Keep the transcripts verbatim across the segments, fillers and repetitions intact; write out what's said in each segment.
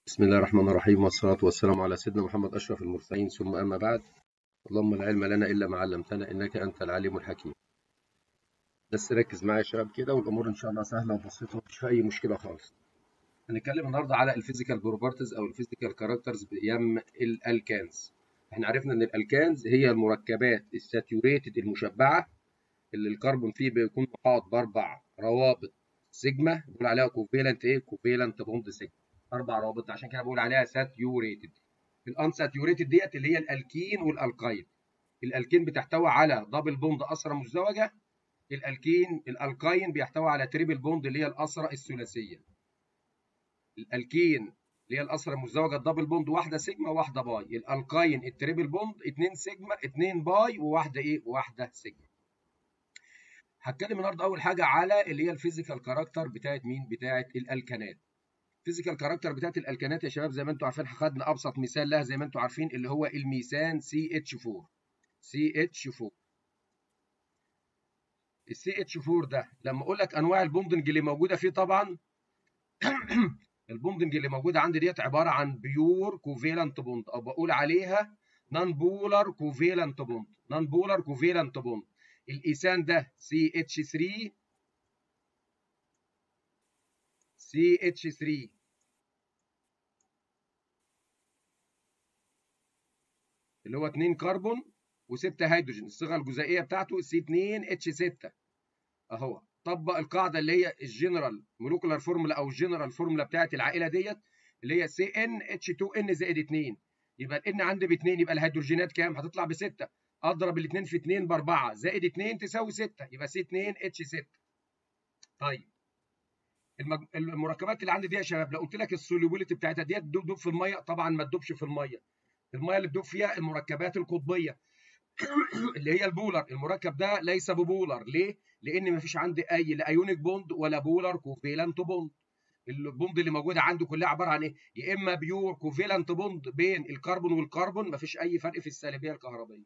بسم الله الرحمن الرحيم، والصلاة والسلام على سيدنا محمد أشرف المرسلين، ثم أما بعد. اللهم لا علم لنا إلا ما علمتنا إنك أنت العليم الحكيم. بس ركز معايا يا شباب كده، والأمور إن شاء الله سهلة وبسيطة ومفيش فيها أي مشكلة خالص. هنتكلم النهارده على الفيزيكال بروبرتيز أو الفيزيكال كاركترز بأيام الألكانز. إحنا عرفنا إن الألكانز هي المركبات الساتيوريتد المشبعة اللي الكربون فيه بيكون محاط بأربع روابط سيجما، بنقول عليها كوفيلنت إيه؟ كوفيلنت بوند سيجما. أربع روابط، عشان كده بقول عليها ساتيوريتد. الانساتيوريتد ديت اللي هي الالكين والالقاين. الالكين بتحتوي على دبل بوند اسره مزدوجه، الالكين الالقاين بيحتوي على تريبل بوند اللي هي الاسره الثلاثيه. الالكين اللي هي الاسره المزدوجه الدبل بوند واحده سيجما وواحده باي، الالقاين التريبل بوند اتنين سيجما اتنين باي وواحده ايه وواحده سيجما. هتكلم النهارده اول حاجه على اللي هي الفيزيكال كاركتر بتاعت مين؟ بتاعت الالكانات. الفيزيكال كاركتر بتاعت الالكانات يا شباب زي ما انتم عارفين، خدنا ابسط مثال لها زي ما انتم عارفين اللي هو الميثان سي اتش أربعة. سي اتش أربعة. السي اتش أربعة ده لما اقول لك انواع البوندنج اللي موجوده فيه، طبعا البوندنج اللي موجوده عندي ديت عباره عن بيور كوفيلنت بوند، او بقول عليها نون بولار كوفيلنت بوند. نون بولار كوفيلنت بوند. الايثان ده سي اتش تلاتة. سي اتش تلاتة اللي هو اتنين كربون و6 هيدروجين، الصيغه الجزيئيه بتاعته سي اتنين اتش ستة. اهو طبق القاعده اللي هي الجنرال مولكولار فورمولا او الجنرال فورمولا بتاعت العائله ديت اللي هي سي ان اتش اتنين ان زائد اتنين. يبقى الان عندي ب اتنين، يبقى الهيدروجينات كام؟ هتطلع ب ستة. اضرب الاثنين في اتنين ب اربعة زائد اتنين تساوي ستة، يبقى سي اتنين اتش ستة. طيب المج... المركبات اللي عندي دي يا شباب، لو قلت لك السوليبيليتي بتاعتها ديت تدوب في الميه، طبعا ما تدوبش في الميه. الميه اللي تدوب فيها المركبات القطبيه اللي هي البولر. المركب ده ليس ببولر، ليه؟ لان مفيش عندي اي لا ايونيك بوند ولا بولر كوفيلنت بوند. البوند اللي موجوده عنده كلها عباره عن ايه؟ يا اما بيور كوفيلنت بوند بين الكربون والكربون، مفيش اي فرق في السالبيه الكهربائيه،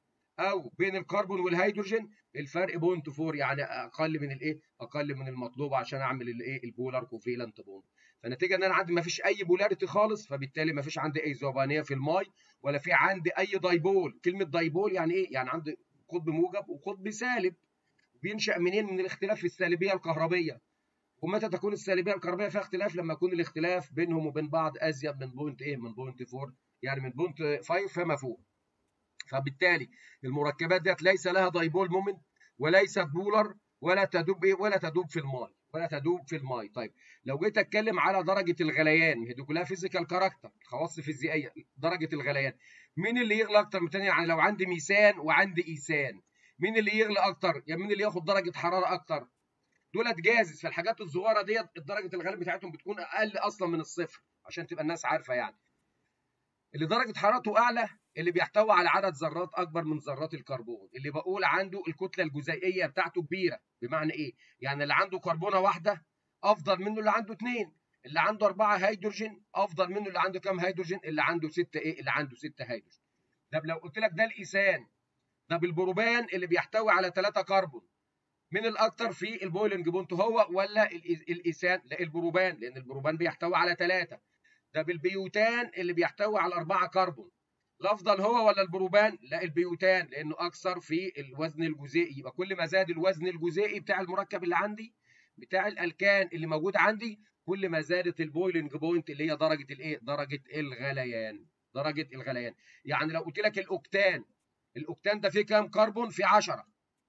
او بين الكربون والهيدروجين الفرق بوينت اربعة، يعني اقل من الايه؟ اقل من المطلوب عشان اعمل الايه؟ البولار كوفيلنت بوند. فنتيجه ان انا عندي ما فيش اي بولاريتي خالص، فبالتالي ما فيش عندي اي ذوبانيه في الماء، ولا في عندي اي دايبول. كلمه دايبول يعني ايه؟ يعني عندي قطب موجب وقطب سالب. بينشا منين؟ من الاختلاف في السالبيه الكهربيه. ومتى تكون السالبيه الكهربائيه فيها اختلاف؟ لما يكون الاختلاف بينهم وبين بعض ازيد من بوينت ايه؟ من بوينت اربعة، يعني من بوينت خمسة فما فوق. فبالتالي المركبات ديت ليس لها دايبول مومنت، وليست بولر، ولا تدوب ايه؟ ولا تدوب في الماء، ولا تدوب في الماء. طيب لو جيت اتكلم على درجه الغليان، هي دي كلها فيزيكال كاركتر، خواص فيزيائيه. درجه الغليان مين اللي يغلى اكتر من الثاني؟ يعني لو عندي ميثان وعندي ايثان، مين اللي يغلى اكتر؟ يعني مين اللي ياخد درجه حراره اكتر؟ دولت جازز. في الحاجات الصغيره ديت درجه الغليان بتاعتهم بتكون اقل اصلا من الصفر، عشان تبقى الناس عارفه. يعني اللي درجه حرارته اعلى اللي بيحتوي على عدد ذرات اكبر من ذرات الكربون، اللي بقول عنده الكتله الجزيئيه بتاعته كبيره. بمعنى ايه؟ يعني اللي عنده كربونه واحده افضل منه اللي عنده اثنين، اللي عنده أربعة هيدروجين افضل منه اللي عنده كام هيدروجين؟ اللي عنده ستة ايه؟ اللي عنده ستة هيدروجين. طب لو قلت لك ده الايثان، ده بالبروبان اللي بيحتوي على ثلاثة كربون، مين الاكثر في البويلنج بونت، هو ولا الايثان؟ لا البروبان، لان البروبان بيحتوي على ثلاثة. ده بالبيوتان اللي بيحتوي على أربعة كربون، الافضل هو ولا البروبان؟ لا البيوتان، لانه اكثر في الوزن الجزيئي. يبقى كل ما زاد الوزن الجزيئي بتاع المركب اللي عندي بتاع الالكان اللي موجود عندي، كل ما زادت البويلنج بوينت اللي هي درجه الايه؟ درجه الغليان. درجه الغليان. يعني لو قلت لك الاوكتان، الاوكتان ده فيه كام كربون؟ فيه عشرة.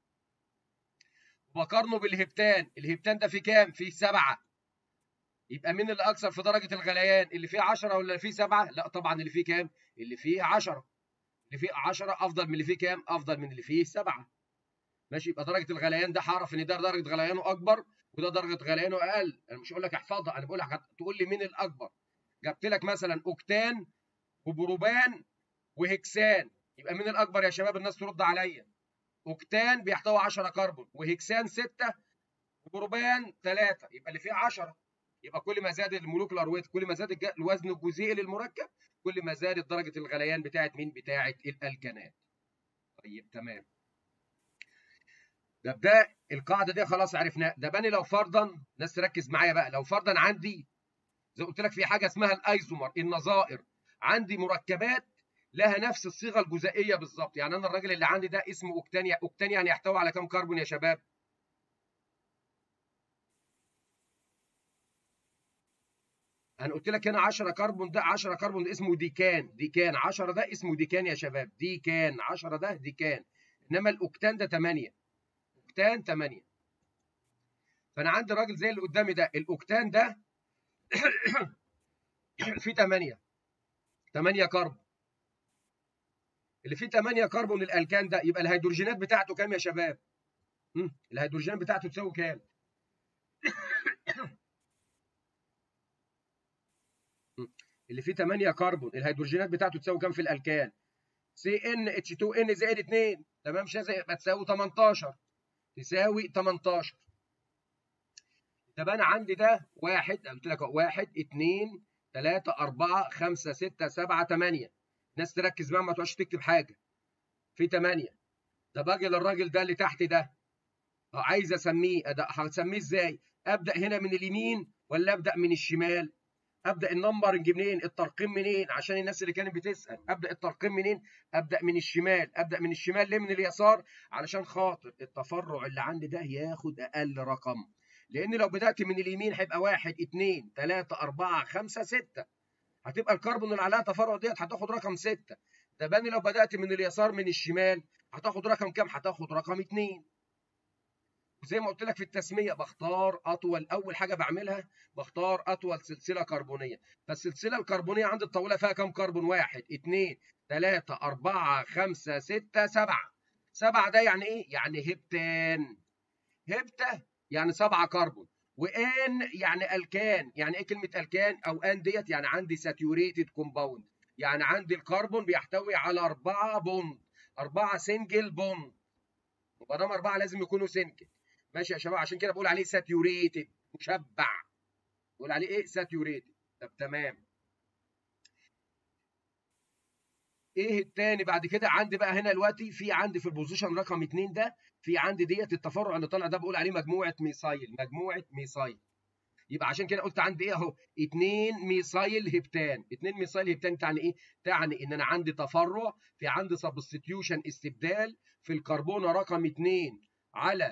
وبقارنه بالهبتان، الهبتان ده فيه كام؟ فيه سبعة. يبقى مين اللي اكثر في درجه الغليان؟ اللي فيه عشرة ولا اللي فيه سبعة؟ لا طبعا اللي فيه كام؟ اللي فيه عشرة. اللي فيه عشرة افضل من اللي فيه كام؟ افضل من اللي فيه سبعة. ماشي. يبقى درجه الغليان ده هعرف ان ده درجه غليانه اكبر وده درجه غليانه اقل. انا مش هقول لك احفظها، انا بقول لك تقول لي مين الاكبر. جبت لك مثلا اوكتان وبروبان وهكسان، يبقى مين الاكبر يا شباب؟ الناس ترد عليا. اوكتان بيحتوي عشرة كربون، وهكسان ستة، وبروبان ثلاثة، يبقى اللي فيه عشرة. يبقى كل ما زاد المولكيولار ويت، كل ما زاد الوزن الجزيئي للمركب، كل ما زادت درجه الغليان بتاعت مين؟ بتاعت الالكانات. طيب تمام. ده ده القاعده دي خلاص عرفناها. ده بني لو فرضا، ناس تركز معايا بقى، لو فرضا عندي زي قلت لك في حاجه اسمها الايزومر، النظائر. عندي مركبات لها نفس الصيغه الجزيئيه بالظبط. يعني انا الراجل اللي عندي ده اسمه اوكتان. اوكتان يعني يحتوي على كام كربون يا شباب؟ انا قلت لك هنا عشرة كربون، ده عشرة كربون ده اسمه ديكان. ديكان عشرة ده اسمه ديكان يا شباب، ديكان عشرة ده ديكان. انما الاوكتان ده ثمانية، اوكتان ثمانية. فانا عندي راجل زي اللي قدامي ده، الاوكتان ده فيه ثمانية، ثمانية كربون. اللي فيه ثمانية كربون الالكان ده، يبقى الهيدروجينات بتاعته كام يا شباب؟ مم. الهيدروجينات بتاعته تساوي كام؟ مم. اللي فيه ثمانية كربون الهيدروجينات بتاعته تساوي كام في الالكان؟ سي ان اتش اتنين ان زائد اتنين، تمام شاذ، يبقى تساوي تمنتاشر، تساوي تمنتاشر. طب انا عندي ده واحد، قلت لك واحد اتنين تلاتة أربعة خمسة ستة سبعة تمانية. الناس تركز بقى ما تقعدش تكتب حاجة. في تمانية. ده باجي للراجل ده اللي تحت ده، عايز اسميه، هسميه ازاي؟ ابدا هنا من اليمين ولا ابدا من الشمال؟ ابدا النمبرنج منين؟ الترقيم منين؟ عشان الناس اللي كانت بتسال، ابدا الترقيم منين؟ ابدا من الشمال. ابدا من الشمال ليه من اليسار؟ علشان خاطر التفرع اللي عندي ده ياخد اقل رقم. لان لو بدات من اليمين هيبقى واحد اتنين تلاتة أربعة خمسة ستة، هتبقى الكربون اللي عليها تفرع ديت هتاخد رقم ستة. ده باني لو بدات من اليسار من الشمال هتاخد رقم كام؟ هتاخد رقم اتنين. وزي ما قلت لك في التسميه، بختار اطول، اول حاجه بعملها بختار اطول سلسله كربونيه. فالسلسله الكربونيه عندي الطويله فيها كام كربون؟ واحد اتنين تلاتة أربعة خمسة ستة سبعة. سبعة ده يعني ايه؟ يعني هبتان. هبته يعني سبعة كربون. وان يعني الكان. يعني ايه كلمه الكان او ان ديت؟ يعني عندي ساتيوريتد كومباوند، يعني عندي الكربون بيحتوي على أربعة بوند، أربعة سنجل بوند. وما دام أربعة لازم يكونوا سنجل. ماشي يا شباب؟ عشان كده بقول عليه ساتيوريتد، مشبع. بقول عليه ايه؟ ساتيوريتد. طب تمام. ايه التاني بعد كده؟ عندي بقى هنا دلوقتي في عندي في البوزيشن رقم اتنين ده، في عندي ديت التفرع اللي طالع ده بقول عليه مجموعه ميثايل، مجموعه ميثايل. يبقى عشان كده قلت عندي ايه اهو؟ اتنين ميثايل هبتان. اتنين ميثايل هبتان تعني ايه؟ تعني ان انا عندي تفرع، في عندي سبستيتيوشن، استبدال في الكربونه رقم اتنين على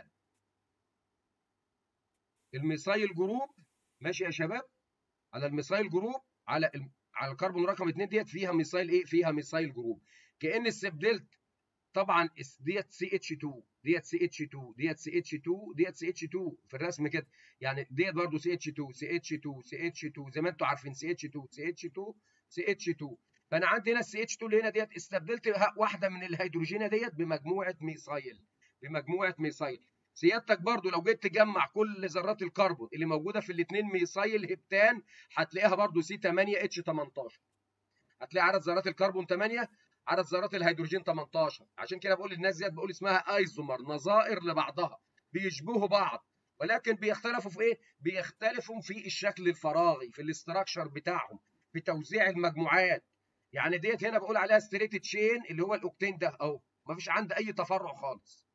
الميثايل جروب. ماشي يا شباب؟ على الميثايل جروب، على الم... على الكربون رقم اتنين ديت فيها ميثايل ايه؟ فيها ميثايل جروب. كأن استبدلت. طبعا ديت سي اتش اتنين، ديت سي اتش اتنين، ديت سي اتش اتنين، ديت سي اتش اتنين في الرسم كده. يعني ديت برضه سي اتش اتنين، سي اتش اتنين، سي اتش اتنين، زي ما انتم عارفين سي اتش اتنين، سي اتش اتنين، سي اتش اتنين. فانا عندي هنا السي اتش اتنين اللي هنا ديت استبدلت واحده من الهيدروجينه ديت بمجموعه ميثايل، بمجموعه ميثايل. سيادتك برضو لو جيت تجمع كل ذرات الكربون اللي موجوده في الاثنين ميثايل هبتان هتلاقيها برضو سي تمانية اتش تمنتاشر. هتلاقي عدد ذرات الكربون تمانية، عدد ذرات الهيدروجين تمنتاشر. عشان كده بقول للناس ديت، بقول اسمها ايزومر، نظائر لبعضها، بيشبهوا بعض ولكن بيختلفوا في ايه؟ بيختلفوا في الشكل الفراغي، في الاستراكشر بتاعهم، في توزيع المجموعات. يعني ديت هنا بقول عليها ستريت تشين اللي هو الاوكتين ده اهو، مفيش عندي اي تفرع خالص.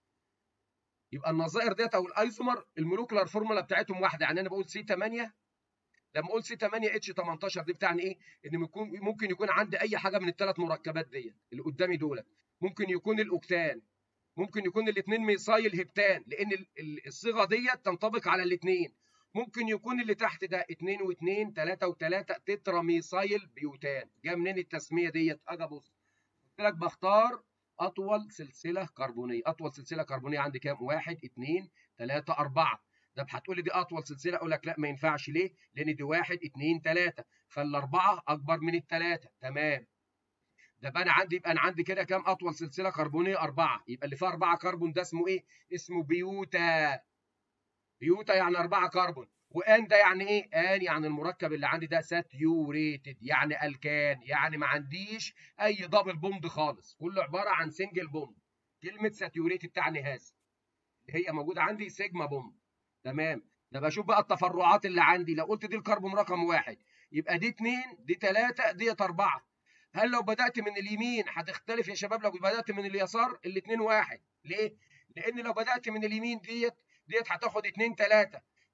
يبقى النظائر ديت او الايزومر المولوكولار فورمولا بتاعتهم واحده. يعني انا بقول سي تمانية، لما اقول سي تمانية اتش تمنتاشر دي بتعني ايه؟ ان ممكن يكون عندي اي حاجه من الثلاث مركبات ديت اللي قدامي دولت. ممكن يكون الاوكتان، ممكن يكون الاثنين ميثايل هبتان لان الصيغه ديت تنطبق على الاثنين. ممكن يكون اللي تحت ده اتنين و2 تلاتة و3 تترا ميثايل بيوتان. جاء منين التسميه ديت؟ اجي ابص، قلت لك بختار اطول سلسله كربونيه. اطول سلسله كربونيه عندي كام؟ واحد اتنين تلاتة أربعة. ده هتقول لي دي اطول سلسله، اقول لك لا ما ينفعش. ليه؟ لان دي واحد اتنين تلاتة، فالاربعه اكبر من الثلاثه. تمام. ده بقى انا عندي، يبقى انا عندي كده كام اطول سلسله كربونيه؟ اربعه. يبقى اللي فيها اربعه كربون ده اسمه ايه؟ اسمه بيوتا. بيوتا يعني اربعه كربون. وان ده يعني ايه؟ ان يعني المركب اللي عندي ده ساتيوريتد، يعني الكان، يعني ما عنديش اي دبل بوند خالص، كله عباره عن سنجل بوند. كلمه ساتيوريتد تعني هذا، هي موجوده عندي سيجما بوند. تمام. ده بشوف بقى التفرعات اللي عندي. لو قلت دي الكربون رقم واحد يبقى دي اتنين، دي تلاته، ديت اربعه. هل لو بدات من اليمين هتختلف يا شباب؟ لو بدات من اليسار الاثنين واحد. ليه؟ لان لو بدات من اليمين ديت ديت هتاخد اتنين تلاته،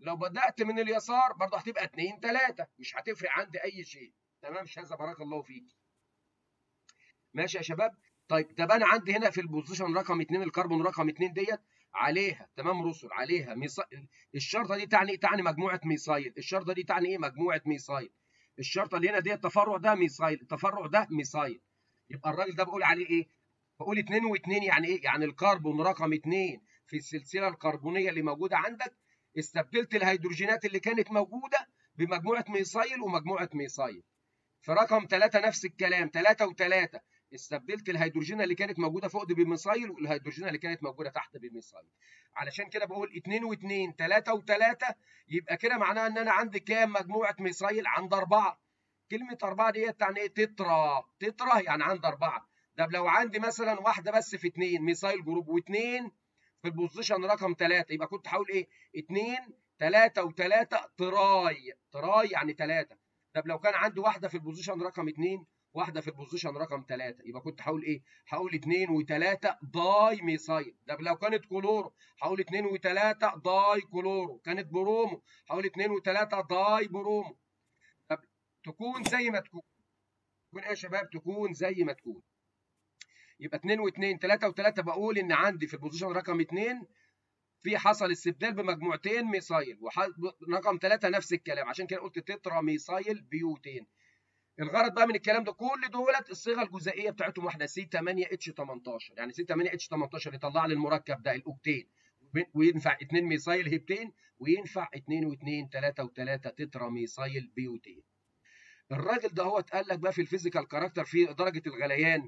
لو بدات من اليسار برضه هتبقى اتنين تلاتة، مش هتفرق عندي اي شيء. تمام شاذة بارك الله فيك. ماشي يا شباب. طيب طب انا عندي هنا في البوزيشن رقم اتنين الكربون رقم اتنين ديت عليها تمام رسل عليها ميصا... الشرطه دي تعني ايه؟ تعني مجموعه ميثايل. الشرطه دي تعني ايه؟ مجموعه ميثايل. الشرطه اللي هنا دي التفرع ده ميثايل، التفرع ده ميثايل. يبقى الراجل ده بقول عليه ايه؟ بقول اتنين واتنين يعني ايه؟ يعني الكربون رقم اتنين في السلسله الكربونيه اللي موجوده عندك استبدلت الهيدروجينات اللي كانت موجوده بمجموعه ميثايل ومجموعه ميثايل. في رقم تلاتة نفس الكلام، تلاتة وتلاتة استبدلت الهيدروجين اللي كانت موجوده فوق دي بميثايل والهيدروجين اللي كانت موجوده تحت بميثايل. علشان كده بقول اتنين واتنين تلاتة وتلاتة، يبقى كده معناها ان انا عندي كام مجموعه ميثايل؟ عند اربعه. كلمه اربعه ديت تعني ايه؟ تترا. تترا يعني عند اربعه. طب لو عندي مثلا واحده بس في اتنين ميثايل جروب واثنين في البوزيشن رقم تلاتة، يبقى كنت هقول ايه؟ اتنين تلاتة وتلاتة تراي. تراي يعني تلاتة. طب لو كان عندي واحده في البوزيشن رقم اتنين واحده في البوزيشن رقم تلاتة، يبقى كنت هقول ايه؟ هقول اتنين وتلاتة داي ميثايل. طب لو كانت كلورو هقول اتنين وتلاتة داي كلورو. كانت برومو هقول اتنين وتلاتة داي برومو. طب تكون زي ما تكون. تكون ايه يا شباب؟ تكون زي ما تكون. يبقى اتنين واتنين تلاتة وتلاتة بقول ان عندي في البوزيشن رقم اتنين في حصل استبدال بمجموعتين ميثايل، ورقم تلاتة نفس الكلام، عشان كده قلت تترا ميثايل بيوتين. الغرض بقى من الكلام ده كل دولت الصيغه الجزيئيه بتاعتهم واحده سي تمانية اتش تمنتاشر. يعني سي تمانية اتش تمنتاشر يطلع لي المركب ده الاوكتين، وينفع اتنين ميثايل هيبتين، وينفع اتنين واتنين تلاتة وتلاتة تترا ميثايل بيوتين. الراجل ده هو اتقال لك بقى في الفيزيكال كاركتر في درجه الغليان.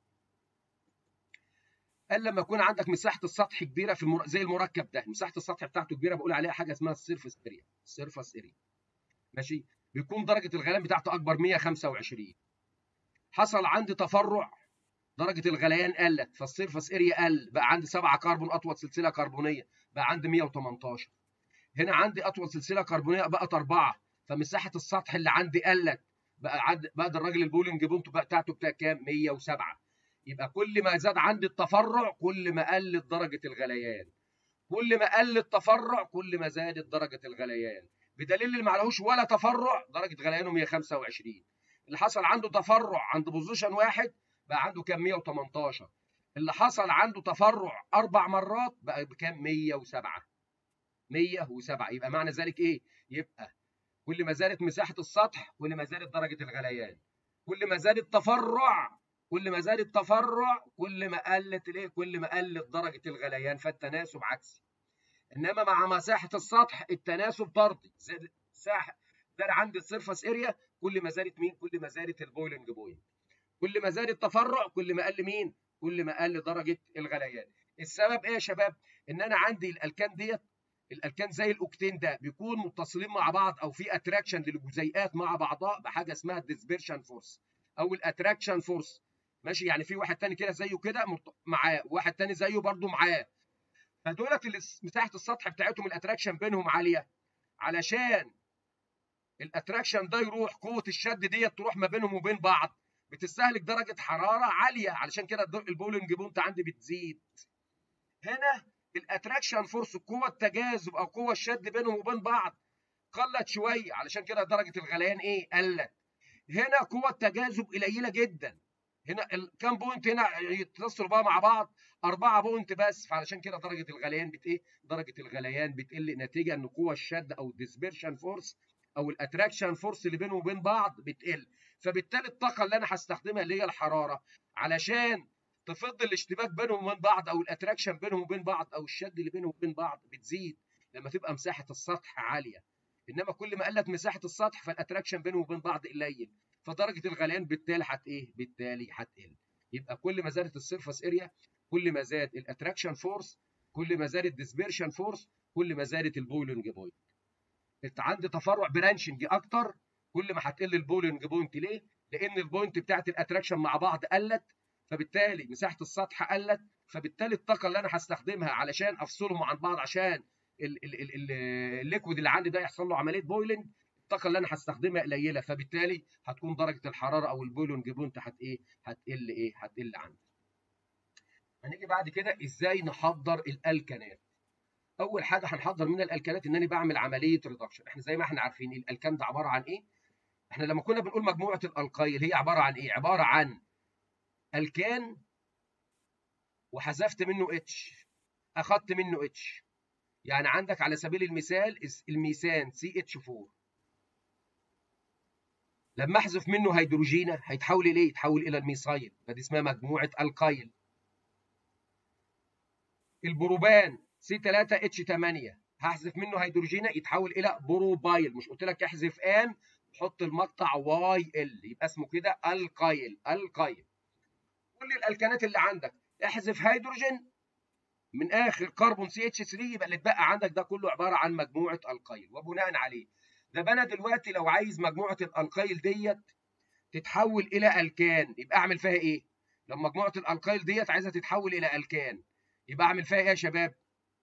قال لما يكون عندك مساحه السطح كبيره في المر... زي المركب ده مساحه السطح بتاعته كبيره بقول عليها حاجه اسمها السيرفس اريا. السيرفس اريا ماشي. بيكون درجه الغليان بتاعته اكبر مية وخمسة وعشرين. حصل عندي تفرع درجه الغليان قلت فالسيرفس اريا قل، بقى عندي سبعة كربون اطول سلسله كربونيه بقى عندي مية وتمنتاشر. هنا عندي اطول سلسله كربونيه بقت اربعة فمساحه السطح اللي عندي قلت، بقى عندي بقى الراجل البولينج بونت بتاعته بتاع كام؟ مية وسبعة. يبقى كل ما زاد عندي التفرع كل ما قلت درجه الغليان، كل ما قل التفرع كل ما زادت درجه الغليان. بدليل اللي ما عليهوش ولا تفرع درجه غليانه مية وخمسة وعشرين. اللي حصل عنده تفرع عند بوزيشن واحد بقى عنده كام؟ مية وتمنتاشر. اللي حصل عنده تفرع اربع مرات بقى بكام؟ مية وسبعة. مية وسبعة. يبقى معنى ذلك ايه؟ يبقى كل ما زادت مساحه السطح كل ما زادت درجه الغليان، كل ما زاد التفرع كل ما زاد التفرع كل ما قلت الايه؟ كل ما قلت درجه الغليان. فالتناسب عكسي. انما مع مساحه السطح التناسب طردي. زاد مساحه زاد عندي السيرفس اريا كل ما زادت مين؟ كل ما زادت البويلنج بوينت. كل ما زاد التفرع كل ما قل مين؟ كل ما قل درجه الغليان. السبب ايه يا شباب؟ ان انا عندي الالكان ديت، الالكان زي الاوكتين ده بيكون متصلين مع بعض او في اتراكشن للجزيئات مع بعضها بحاجه اسمها الديسبيرشن فورس او الاتراكشن فورس. ماشي. يعني في واحد تاني كده زيه كده معاه وواحد تاني زيه برده معاه، فدولت اللي مساحه السطح بتاعتهم الاتراكشن بينهم عاليه. علشان الاتراكشن ده يروح قوه الشد ديت تروح ما بينهم وبين بعض بتستهلك درجه حراره عاليه، علشان كده البولنج بونت عندي بتزيد. هنا الاتراكشن فورس قوه التجاذب او قوه الشد بينهم وبين بعض قلت شويه، علشان كده درجه الغليان ايه؟ قلت. هنا قوه التجاذب قليله جدا. هنا كام بوينت هنا يتصلوا بقى مع بعض؟ أربعة بوينت بس، فعلشان كده درجه الغليان بت ايه؟ درجه الغليان بتقل نتيجه ان قوه الشد او الديسبيرشن فورس او الاتراكشن فورس اللي بينهم وبين بعض بتقل. فبالتالي الطاقه اللي انا هستخدمها اللي هي الحراره علشان تفضل الاشتباك بينهم وبين بعض او الاتراكشن بينهم وبين بعض او الشد اللي بينهم وبين بعض بتزيد لما تبقى مساحه السطح عاليه. انما كل ما قلت مساحه السطح فالاتراكشن بينهم وبين بعض قليل، فدرجه الغليان بالتالي هت ايه؟ بالتالي هتقل. يبقى كل ما زادت السيرفس اريا كل ما زاد الاتراكشن فورس، كل ما زاد الديسبيرشن فورس، كل ما زادت البويلنج بوينت. انت عندي تفرع برانشنج اكتر كل ما هتقل البويلنج بوينت. ليه؟ لان البوينت بتاعت الاتراكشن مع بعض قلت، فبالتالي مساحه السطح قلت، فبالتالي الطاقه اللي انا هستخدمها علشان افصلهم عن بعض عشان الليكويد اللي عندي ده يحصل له عمليه بويلنج، الطاقه اللي انا هستخدمها قليله، فبالتالي هتكون درجه الحراره او البويلنج بوينت هت ايه؟ هتقل ايه؟ هتقل عندي. هنيجي بعد كده ازاي نحضر الالكانات. اول حاجه هنحضر من الالكانات ان انا بعمل عمليه ريدكشن. احنا زي ما احنا عارفين الالكان ده عباره عن ايه؟ احنا لما كنا بنقول مجموعه الالقايل هي عباره عن ايه؟ عباره عن الكان وحذفت منه اتش، اخدت منه اتش. يعني عندك على سبيل المثال الميثان سي اتش أربعة، لما احذف منه هيدروجينه هيتحول الى ايه؟ يتحول الى الميثايل، فدي اسمها مجموعه القايل. البروبان سي ثلاثة اتش ثمانية، هحذف منه هيدروجينه يتحول الى بروبايل. مش قلت لك احذف ان حط المقطع واي ال، يبقى اسمه كده القايل. القايل كل الالكانات اللي عندك احذف هيدروجين من اخر كربون سي اتش ثلاثة، يبقى اللي اتبقى عندك ده كله عباره عن مجموعه القايل. وبناء عليه ده انا دلوقتي لو عايز مجموعه الالقايل ديت تتحول الى الكان، يبقى اعمل فيها ايه؟ لو مجموعه الالقايل ديت عايزه تتحول الى الكان، يبقى اعمل فيها ايه يا شباب؟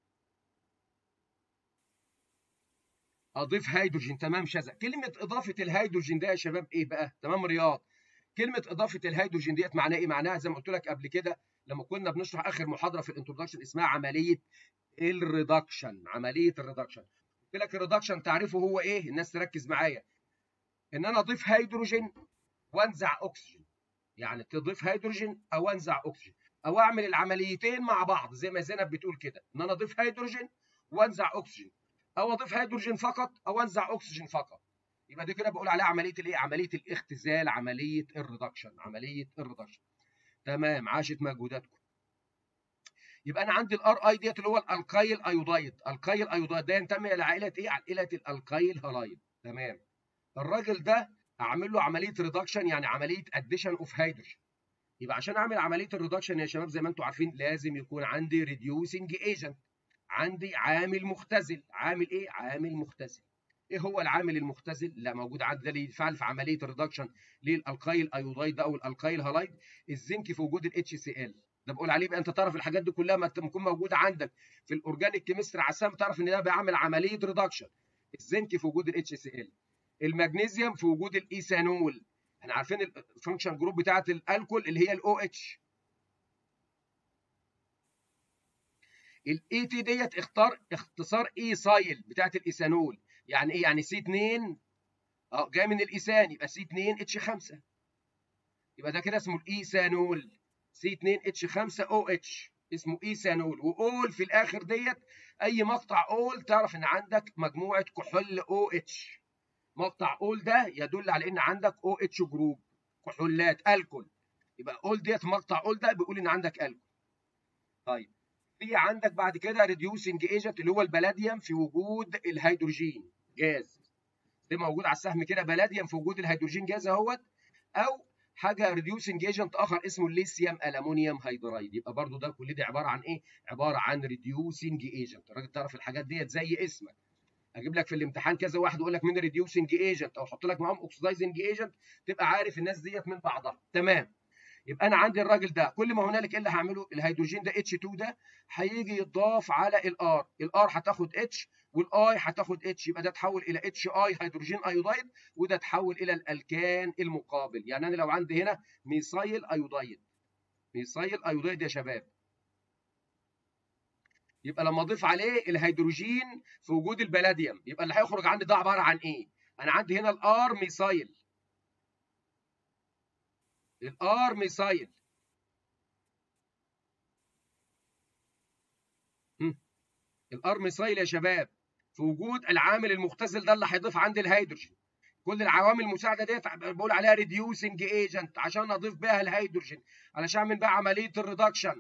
اضيف هيدروجين. تمام شذا. كلمه اضافه الهيدروجين ده يا شباب ايه بقى؟ تمام رياض. كلمه اضافه الهيدروجين ديت معناها ايه؟ معناها زي ما قلت لك قبل كده لما كنا بنشرح اخر محاضره في الانترودكشن، اسمها عمليه الريدكشن. عمليه الريدكشن قلت لك الريدكشن تعريفه هو ايه؟ الناس تركز معايا. ان انا اضيف هيدروجين وانزع اكسجين، يعني تضيف هيدروجين او انزع اكسجين، او اعمل العمليتين مع بعض زي ما زينب بتقول كده، ان انا اضيف هيدروجين وانزع اكسجين، او اضيف هيدروجين فقط او انزع اكسجين فقط. يبقى دي كده بقول عليها عمليه الايه؟ عمليه الاختزال، عمليه الريدكشن، عمليه الريدكشن. تمام، عاشت مجهوداتكم. يبقى انا عندي الار اي ديت اللي هو الالقايل ايودايد. القايل ايودايد ده ينتمي الى عائله ايه؟ عائله الالقايل هالايد. تمام. الراجل ده اعمل له عمليه ريدكشن، يعني عمليه اديشن اوف هيدروجين. يبقى عشان اعمل عمليه الريدكشن يا شباب زي ما انتم عارفين لازم يكون عندي ريديوسنج ايجنت، عندي عامل مختزل. عامل ايه؟ عامل مختزل. ايه هو العامل المختزل؟ لا موجود عندي ده اللي يفعل في عمليه الريدكشن للالقايل ايودايد او الالقايل هالايد. الزنك في وجود الاتش سي ال، ده بقول عليه بقى انت تعرف الحاجات دي كلها ما تكون موجوده عندك في الاورجانيك كيمستري عشان تعرف ان ده بيعمل عمليه ريدكشن. الزنك في وجود الاتش سي ال، المغنيسيوم في وجود الايثانول. احنا عارفين الفانكشن جروب بتاعه الالكول اللي هي الاو اتش. الاي تي ديت اختار اختصار ايثايل بتاعه الايثانول. يعني ايه؟ يعني سي اتنين اه جاي من الايثان، يبقى سي اتنين اتش خمسة، يبقى ده كده اسمه الايثانول. سي اتنين اتش خمسة او اتش اسمه ايثانول. واول في الاخر ديت اي مقطع اول تعرف ان عندك مجموعه كحول او اتش. مقطع اول ده يدل على ان عندك او اتش جروب، كحولات الكول. يبقى اول ديت مقطع اول ده بيقول ان عندك الكول. طيب في عندك بعد كده ريديوسنج ايجنت اللي هو البلاديوم في وجود الهيدروجين جاز. ده موجود على السهم كده، بلاديوم في وجود الهيدروجين جاز اهوت. او حاجه ريديوسنج ايجنت اخر اسمه الليثيوم الومنيوم هيدرايد. يبقى برضو ده كل دي عباره عن ايه؟ عباره عن ريديوسنج ايجنت. الراجل تعرف الحاجات ديت زي اسمك. اجيب لك في الامتحان كذا واحد يقول لك من ريديوسنج ايجنت او احط لك معاهم اوكسيدايزنج ايجنت، تبقى عارف الناس ديت من بعضها. تمام. يبقى انا عندي الراجل ده كل ما هنالك ايه اللي هعمله؟ الهيدروجين ده اتش اتنين ده هيجي يتضاف على الار، الار هتاخد اتش والاي هتاخد اتش، يبقى ده تحول الى اتش اي هيدروجين ايودايد، وده تحول الى الالكان المقابل. يعني انا لو عندي هنا ميثايل ايودايد، ميثايل ايودايد يا شباب، يبقى لما اضيف عليه الهيدروجين في وجود البلاديوم يبقى اللي هيخرج عندي ده عباره عن ايه؟ انا عندي هنا الار ميثايل، الار ميثايل الار ميثايل يا شباب في وجود العامل المختزل ده اللي هيضيف عندي الهيدروجين. كل العوامل المساعده ديت بقول عليها ريديوسنج ايجنت عشان اضيف بيها الهيدروجين علشان اعمل بقى عمليه الريدكشن.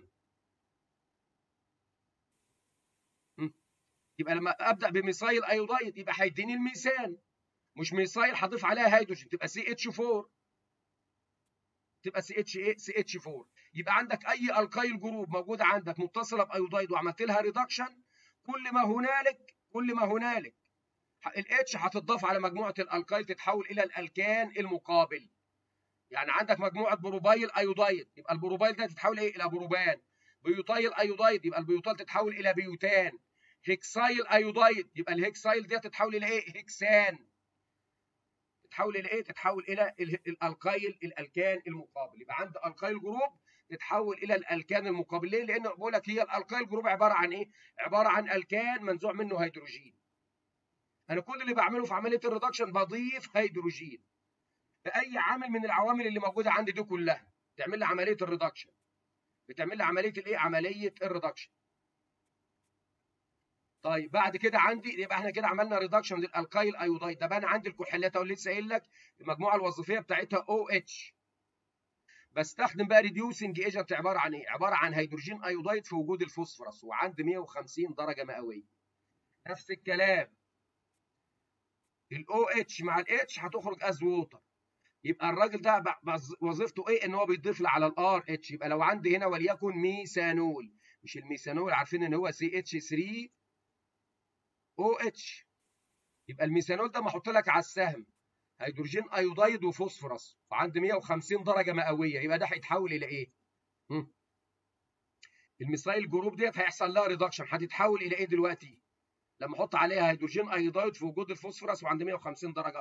يبقى لما ابدا بميثايل ايودايد يبقى هيديني الميثان، مش ميثايل هضيف عليها هيدروجين تبقى سي اتش أربعة، تبقى سي اتش ايه؟ سي اتش أربعة. يبقى عندك اي القايل جروب موجوده عندك متصله بايودايد وعملت لها ريدكشن، كل ما هنالك كل ما هنالك الاتش هتضاف على مجموعه الالقايل تتحول الى الالكان المقابل. يعني عندك مجموعه بروبايل ايودايد، يبقى البروبايل ده تتحول ايه؟ الى بروبان. بيوتايل ايودايد يبقى البيوتال تتحول الى بيوتان. هيكسايل ايودايد يبقى الهيكسايل دي تتحول الى ايه؟ هيكسان. تتحول الى ايه؟ تتحول الى الالقايل الالكان المقابل. يبقى عندي القايل جروب تتحول الى الالكان المقابل. ليه؟ لان بقول لك هي الالقايل جروب عباره عن ايه؟ عباره عن الكان منزوع منه هيدروجين. انا كل اللي بعمله في عمليه الريدكشن بضيف هيدروجين. فاي عامل من العوامل اللي موجوده عندي دي كلها تعمل لي عمليه الريدكشن، بتعمل لي عمليه الايه؟ عمليه الريدكشن. طيب بعد كده عندي يبقى احنا كده عملنا ريدكشن للالكايل ايودايد. ده بقى انا عندي الكحولات اهو اللي لسه قايل لك المجموعه الوظيفيه بتاعتها او اتش. بستخدم بقى ريديوسنج ايجنت عباره عن ايه؟ عباره عن هيدروجين ايودايد في وجود الفوسفورس وعند مية وخمسين درجه مئويه. نفس الكلام الاو اتش مع الاتش هتخرج از ووتر. يبقى الراجل ده وظيفته ايه؟ ان هو بيضيف لي على الار اتش. يبقى لو عندي هنا وليكن ميثانول، مش الميثانول عارفين ان هو سي اتش ثري او اتش، يبقى الميثانول ده ما احط لك على السهم هيدروجين ايودايد وفوسفورس وعند مية وخمسين درجه مئويه، يبقى ده هيتحول الى ايه؟ هم. الميثايل جروب ديت هيحصل لها ريدكشن، هتتحول الى ايه دلوقتي؟ لما احط عليها هيدروجين ايودايد في وجود الفوسفورس وعند مية وخمسين درجه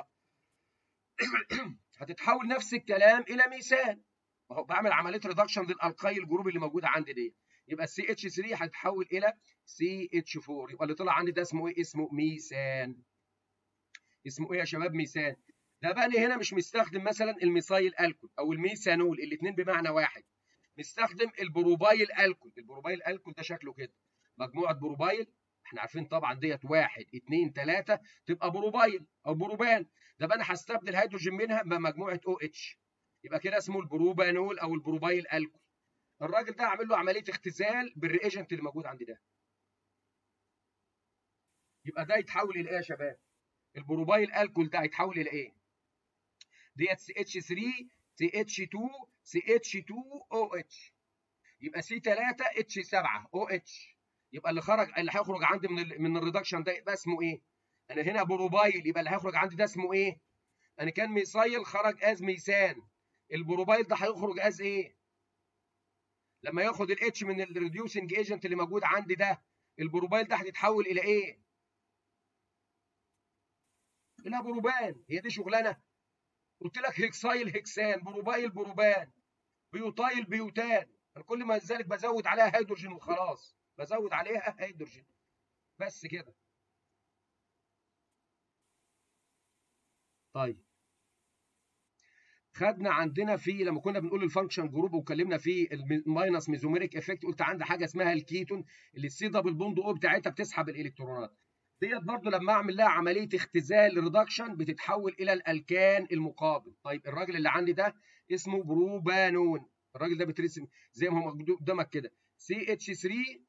هتتحول نفس الكلام الى ميثان. اهو بعمل عمليه ريدكشن للالقايل جروب اللي موجوده عندي دي. يبقى السي اتش ثري هيتحول الى سي اتش فور، يبقى اللي طلع عندي ده اسمه ايه؟ اسمه ميثان. اسمه ايه يا شباب؟ ميثان. ده بقى انا هنا مش مستخدم مثلا الميثايل الكول او الميثانول، الاثنين بمعنى واحد. مستخدم البروبايل الكول. البروبايل الكول ده شكله كده مجموعه بروبايل، احنا عارفين طبعا ديت واحد اثنين ثلاثه تبقى بروبايل او بروبان. ده بقى انا هستبدل هيدروجين منها بمجموعه او اتش، يبقى كده اسمه البروبانول او البروبايل الكول. الراجل ده عامل له عمليه اختزال بالرياجنت اللي موجود عندي ده. يبقى ده يتحول الى ايه يا شباب؟ البروبايل الكول ده هيتحول الى ايه؟ ديت سي اتش ثري سي اتش تو سي اتش تو او اتش، يبقى سي ثلاثة اتش سبعة او اتش. يبقى اللي خرج اللي هيخرج عندي من ال من الريدكشن ده يبقى اسمه ايه؟ انا هنا بروبايل، يبقى اللي هيخرج عندي ده اسمه ايه؟ انا كان ميثايل خرج از ميثان، البروبايل ده هيخرج از ايه؟ لما ياخد الاتش من الريديوسنج ايجنت اللي موجود عندي ده، البروبايل ده هتتحول الى ايه؟ الى بروبان. هي دي شغلانه؟ قلت لك هيكسايل هيكسان، بروبايل بروبان، بيوتايل بيوتان. انا كل ما ذلك بزود عليها هيدروجين وخلاص، بزود عليها هيدروجين بس كده. طيب خدنا عندنا في لما كنا بنقول الفانكشن جروب واتكلمنا في الماينس ميزوميريك افكت، قلت عندي حاجه اسمها الكيتون اللي السي دبل بوند او بتاعتها بتسحب الالكترونات ديت. برضو لما اعمل لها عمليه اختزال ريدكشن بتتحول الى الالكان المقابل. طيب الراجل اللي عندي ده اسمه بروبانون. الراجل ده بيترسم زي ما هو مكتوب قدامك كده سي اتش ثري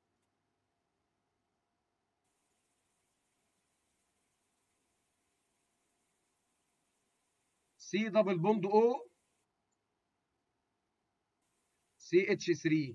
سي دبل بوند او سي اتش ثري.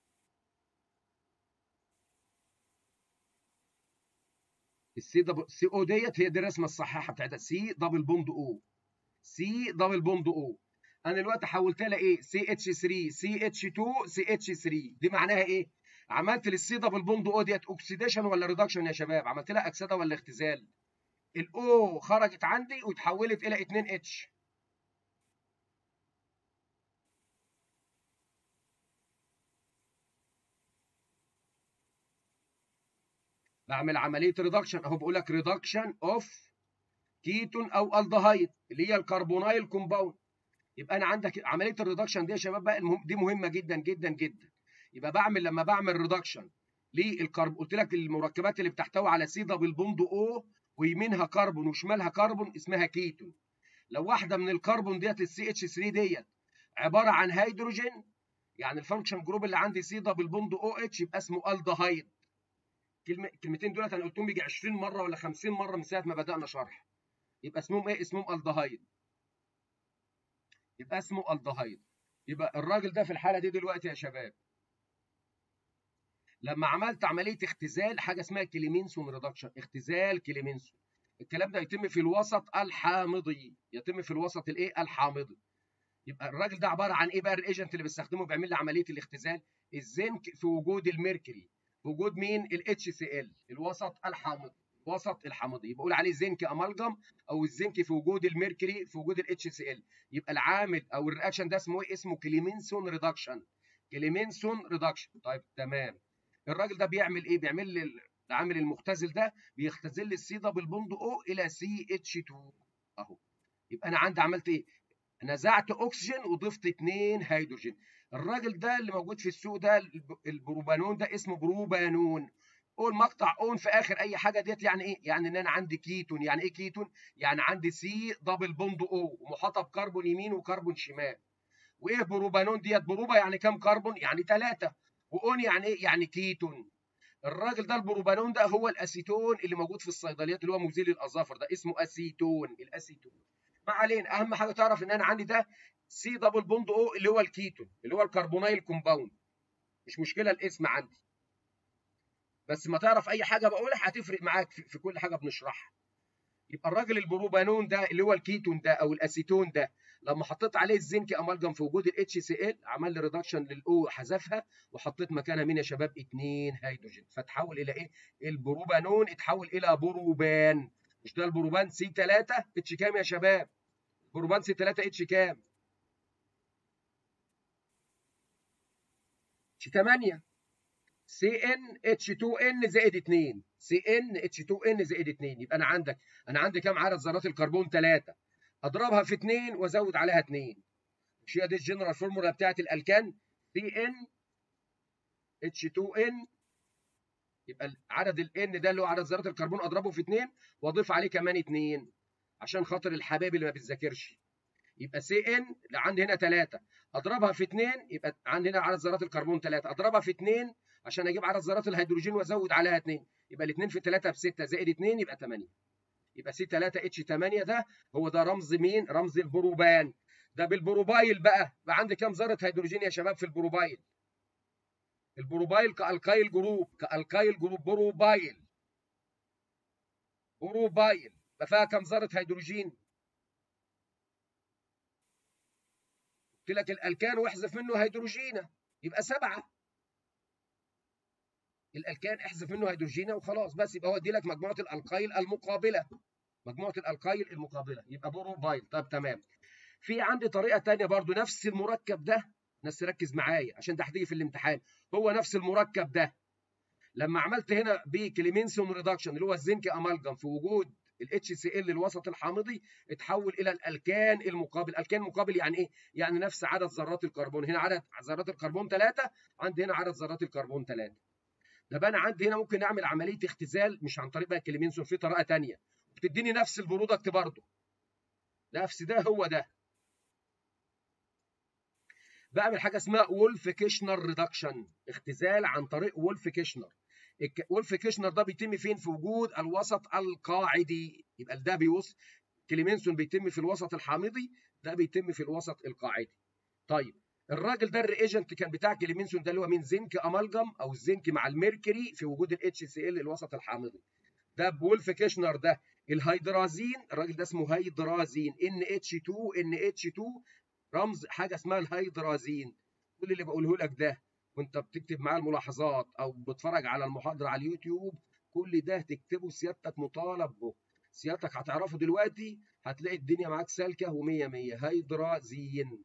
السي دبل سي او ديت هي دي الرسمه الصحيحه بتاعتها، سي دبل بوند او سي دبل بوند او. انا دلوقتي حولتها لايه؟ سي اتش ثري سي اتش تو سي اتش ثري. دي معناها ايه؟ عملت للسي دبل بوند او ديت اوكسيديشن ولا ريدكشن يا شباب؟ عملت لها اكسده ولا اختزال؟ الاو خرجت عندي وتحولت الى اتنين اتش. بعمل عمليه ريدكشن اهو، بقول لك ريدكشن اوف كيتون او الدهايد اللي هي الكربونايل كومباوند. يبقى انا عندك عمليه الريدكشن دي يا شباب بقى المهم دي مهمه جدا جدا جدا. يبقى بعمل لما بعمل ريدكشن للكرب، قلت لك المركبات اللي بتحتوي على سي دبل بوند او ويمينها كربون وشمالها كربون اسمها كيتون. لو واحده من الكربون ديت السي اتش ثري ديت عباره عن هيدروجين، يعني الفانكشن جروب اللي عندي سي دبل بوند او اتش يبقى اسمه الدهايد. كلمه الكلمتين دولت انا قلتهم يجي عشرين مره ولا خمسين مره من ساعه ما بدانا شرح. يبقى اسمهم ايه؟ اسمهم الدهايد. يبقى اسمه الدهايد. يبقى الراجل ده في الحاله دي دلوقتي يا شباب لما عملت عمليه اختزال حاجه اسمها كليمنسون ريدكشن، اختزال كليمنسون. الكلام ده يتم في الوسط الحامضي، يتم في الوسط الايه؟ الحامضي. يبقى الراجل ده عباره عن ايه بقى؟ الايجنت اللي بيستخدمه بيعمل لي عمليه الاختزال الزنك في وجود الميركوري، في وجود مين؟ الاتش سي ال، الوسط الحامضي. الوسط الحامضي بقول عليه زنك امالجم او الزنك في وجود الميركوري في وجود الاتش سي ال. يبقى العامل او الرياكشن ده اسمه ايه؟ اسمه كليمنسون ريدكشن. كليمنسون ريدكشن. طيب تمام. الراجل ده بيعمل ايه؟ بيعمل لي العامل المختزل ده بيختزل لي السي دبل بوند او الى سي اتش اتنين اهو. يبقى انا عندي عملت ايه؟ نزعت اكسجين وضفت اتنين هيدروجين. الراجل ده اللي موجود في السوق ده البروبانون ده اسمه بروبانون. قول مقطع اون في اخر اي حاجه ديت يعني ايه؟ يعني ان انا عندي كيتون. يعني ايه كيتون؟ يعني عندي سي دبل بوند او ومحاطه بكربون يمين وكربون شمال. وايه بروبانون ديت؟ بروبا يعني كام كربون؟ يعني ثلاثه. واون يعني ايه؟ يعني كيتون. الراجل ده البروبانون ده هو الاسيتون اللي موجود في الصيدليات اللي هو مزيل الاظافر ده اسمه اسيتون. الاسيتون ما علينا. اهم حاجه تعرف ان انا عندي ده سي دبل بوند او اللي هو الكيتون اللي هو الكربونايل كومباوند. مش مشكله الاسم عندي، بس ما تعرف اي حاجه بقولها هتفرق معاك في, في كل حاجه بنشرحها. يبقى الراجل البروبانون ده اللي هو الكيتون ده او الاسيتون ده لما حطيت عليه الزنك امالجم في وجود الاتش سي ال عمل لي ريدكشن للاو حذفها وحطيت مكانها مين يا شباب؟ اتنين هيدروجين. فتحول الى ايه؟ البروبانون اتحول الى بروبان. مش ده البروبان سي ثلاثة اتش كام يا شباب؟ بروبان سي ثلاثة اتش كام؟ اتش ثمانية. سي ان اتش اتنين ان زائد اتنين. سي ان اتش اتنين ان زائد اتنين. يبقى انا عندك انا عندي كام عدد ذرات الكربون؟ ثلاثة. اضربها في اتنين وازود عليها اتنين. مش هي دي الجنرال فورمولا بتاعت الالكان؟ سي ان اتش اتنين ان. يبقى عدد الان ده اللي هو عدد ذرات الكربون اضربه في اتنين واضيف عليه كمان اتنين عشان خاطر الحبايب اللي ما بتذاكرش. يبقى سي ان عندي هنا ثلاثة اضربها في اتنين يبقى عندي هنا عدد ذرات الكربون ثلاثة اضربها في اتنين عشان اجيب عدد ذرات الهيدروجين وازود عليها اتنين. يبقى الاثنين في ثلاثة بستة زائد اتنين يبقى ثمانية. يبقى سي ثلاثة اتش ثمانية ده هو ده رمز مين؟ رمز البروبان. ده بالبروبايل بقى بقى عندي كام ذره هيدروجين يا شباب في البروبايل؟ البروبايل كالكايل جروب. كالكايل جروب بروبايل. بروبايل بقى فيها كام ذره هيدروجين؟ قلت لك الالكان واحذف منه هيدروجينه يبقى سبعه. الالكان احذف منه هيدروجينه وخلاص بس يبقى هو ادي لك مجموعه الالقايل المقابله. مجموعه الالقايل المقابله يبقى بروبايل. طب تمام. في عندي طريقه ثانيه برضو نفس المركب ده. ناس تركز معايا عشان ده هتيجي في الامتحان. هو نفس المركب ده لما عملت هنا بكليمنسون ريدكشن اللي هو الزنك امالجم في وجود الاتش سي ال الوسط الحامضي اتحول الى الالكان المقابل. الكان مقابل يعني ايه؟ يعني نفس عدد ذرات الكربون. هنا عدد ذرات الكربون ثلاثة عندي هنا عدد ذرات الكربون ثلاثة. ده بقى انا عندي هنا ممكن اعمل عمليه اختزال مش عن طريق بقى كليمنسون في طريقه ثانيه بتديني نفس البرودكت برضه. نفس ده هو ده. بعمل حاجه اسمها وولف كيشنر ريدكشن. اختزال عن طريق وولف كيشنر. وولف كيشنر ده بيتم فين؟ في وجود الوسط القاعدي. يبقى ده بيوصل كليمنسون بيتم في الوسط الحامضي، ده بيتم في الوسط القاعدي. طيب الراجل ده الريجنت كان بتاع كليمنسون ده اللي هو مين؟ زنك امالجم او الزنك مع الميركوري في وجود الاتش سي ال الوسط الحامضي. ده بولف كيشنر ده الهيدرازين. الراجل ده اسمه هيدرازين ان اتش اتنين ان اتش اتنين رمز حاجه اسمها الهيدرازين. كل اللي بقوله لك ده وانت بتكتب معاه الملاحظات او بتتفرج على المحاضره على اليوتيوب كل ده تكتبه سيادتك مطالب به. سيادتك هتعرفه دلوقتي هتلاقي الدنيا معاك سالكه ومية مية. هيدرازين.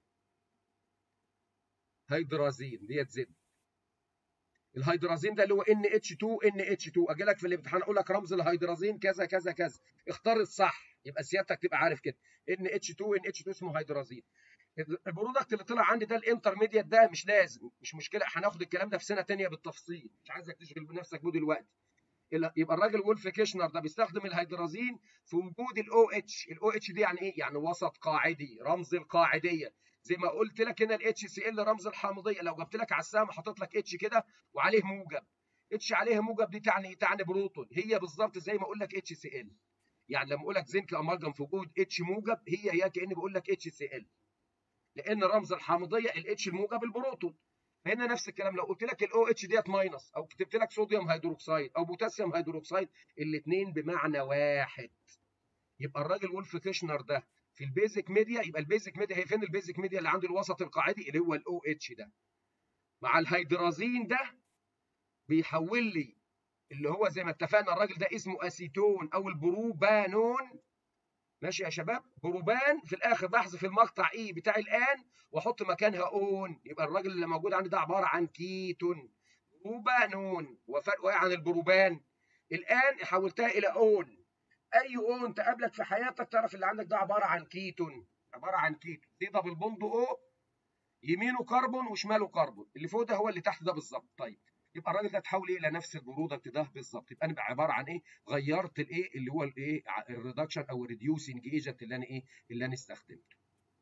هيدرازين ديت زد. الهيدرازين ده اللي هو ان اتش اتنين ان اتش اتنين. اجي لك في الامتحان اقول لك رمز الهيدرازين كذا كذا كذا اختار الصح يبقى سيادتك تبقى عارف كده. ان اتش اتنين ان اتش اتنين اسمه هيدرازين. البرودكت اللي طلع عندي ده الانترميديت ده مش لازم مش مشكله هناخد الكلام ده في سنه ثانيه بالتفصيل مش عايزك تشغل بنفسك بيه دلوقتي. يبقى الراجل وولف كيشنر ده بيستخدم الهيدرازين في وجود الاو اتش. الاو اتش دي يعني ايه؟ يعني وسط قاعدي رمز القاعديه. زي ما قلت لك هنا الاتش سي ال رمز الحامضيه. لو جبت لك على السهم حاطط لك اتش كده وعليه موجب. اتش عليه موجب دي تعني ايه؟ تعني بروتون. هي بالظبط زي ما اقول لك اتش سي ال. يعني لما اقول لك زنك امالجم في وجود اتش موجب هي هي كاني بقول لك اتش سي ال. لان رمز الحامضيه الاتش الموجب البروتون. هنا نفس الكلام لو قلت لك الاو اتش ديت ماينس او كتبت لك صوديوم هيدروكسيد او بوتاسيوم هيدروكسيد الاثنين بمعنى واحد. يبقى الراجل وولف كيشنر ده في البيزك ميديا. يبقى البيزك ميديا هي فين؟ البيزك ميديا اللي عند الوسط القاعدي اللي هو الاو اتش ده مع الهيدرازين ده بيحول لي اللي هو زي ما اتفقنا الراجل ده اسمه اسيتون او البروبانون ماشي يا شباب؟ بروبان في الاخر بحذف المقطع اي بتاع الان واحط مكانها اون، يبقى الراجل اللي موجود عندي ده عباره عن كيتون. بروبانون. وفرقه ايه عن البروبان؟ الان حولتها الى اون. اي اون تقابلك في حياتك تعرف اللي عندك ده عباره عن كيتون، عباره عن كيتون. دي دبل بوند او، يمينه كربون وشماله كربون، اللي فوق ده هو اللي تحت ده بالظبط. طيب يبقى الراجل ده اتحول ايه الى نفس البرودكت ده بالظبط. يبقى انا عباره عن ايه؟ غيرت الايه اللي هو الايه الريدكشن او الريديوسنج ايجنت اللي انا ايه اللي انا استخدمته.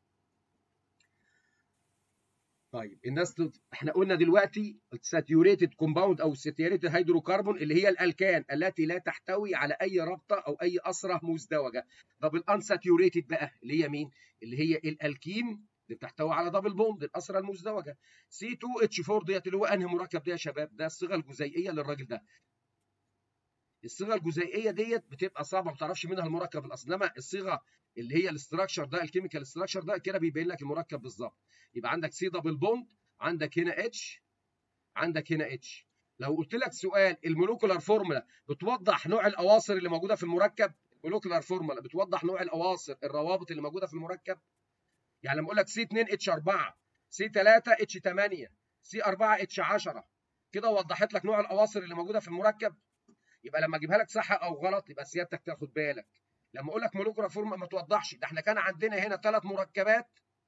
طيب الناس تد... احنا قلنا دلوقتي الساتيوريتد كومباوند او الساتيوريتد هيدروكربون اللي هي الالكان التي لا تحتوي على اي رابطه او اي اسره مزدوجه. طب الانساتيوريتد بقى اللي هي مين؟ اللي هي الالكين اللي بتحتوي على دبل بوند الاسره المزدوجه. سي اتنين اتش اربعة ديت اللي هو انهي مركب ده يا شباب؟ ده الصيغه الجزيئيه للراجل ده. الصيغه الجزيئيه ديت بتبقى صعبه ما تعرفش منها المركب الاصلي، انما الصيغه اللي هي الاستراكشر ده الكيميكال استراكشر ده كده بيبين لك المركب بالظبط. يبقى عندك سي دبل بوند، عندك هنا اتش، عندك هنا اتش. لو قلت لك سؤال المولوكولار فورمولا بتوضح نوع الاواصر اللي موجوده في المركب، المولوكولار فورمولا بتوضح نوع الاواصر الروابط اللي موجوده في المركب. يعني لما اقول لك سي اتنين اتش اربعة، سي تلاتة اتش تمانية، سي اربعة اتش عشرة، كده وضحت لك نوع الاواصر اللي موجوده في المركب. يبقى لما اجيبها لك صح او غلط يبقى سيادتك تاخد بالك. لما اقول لك مولوكولار فورمولا ما توضحش، ده احنا كان عندنا هنا ثلاث مركبات،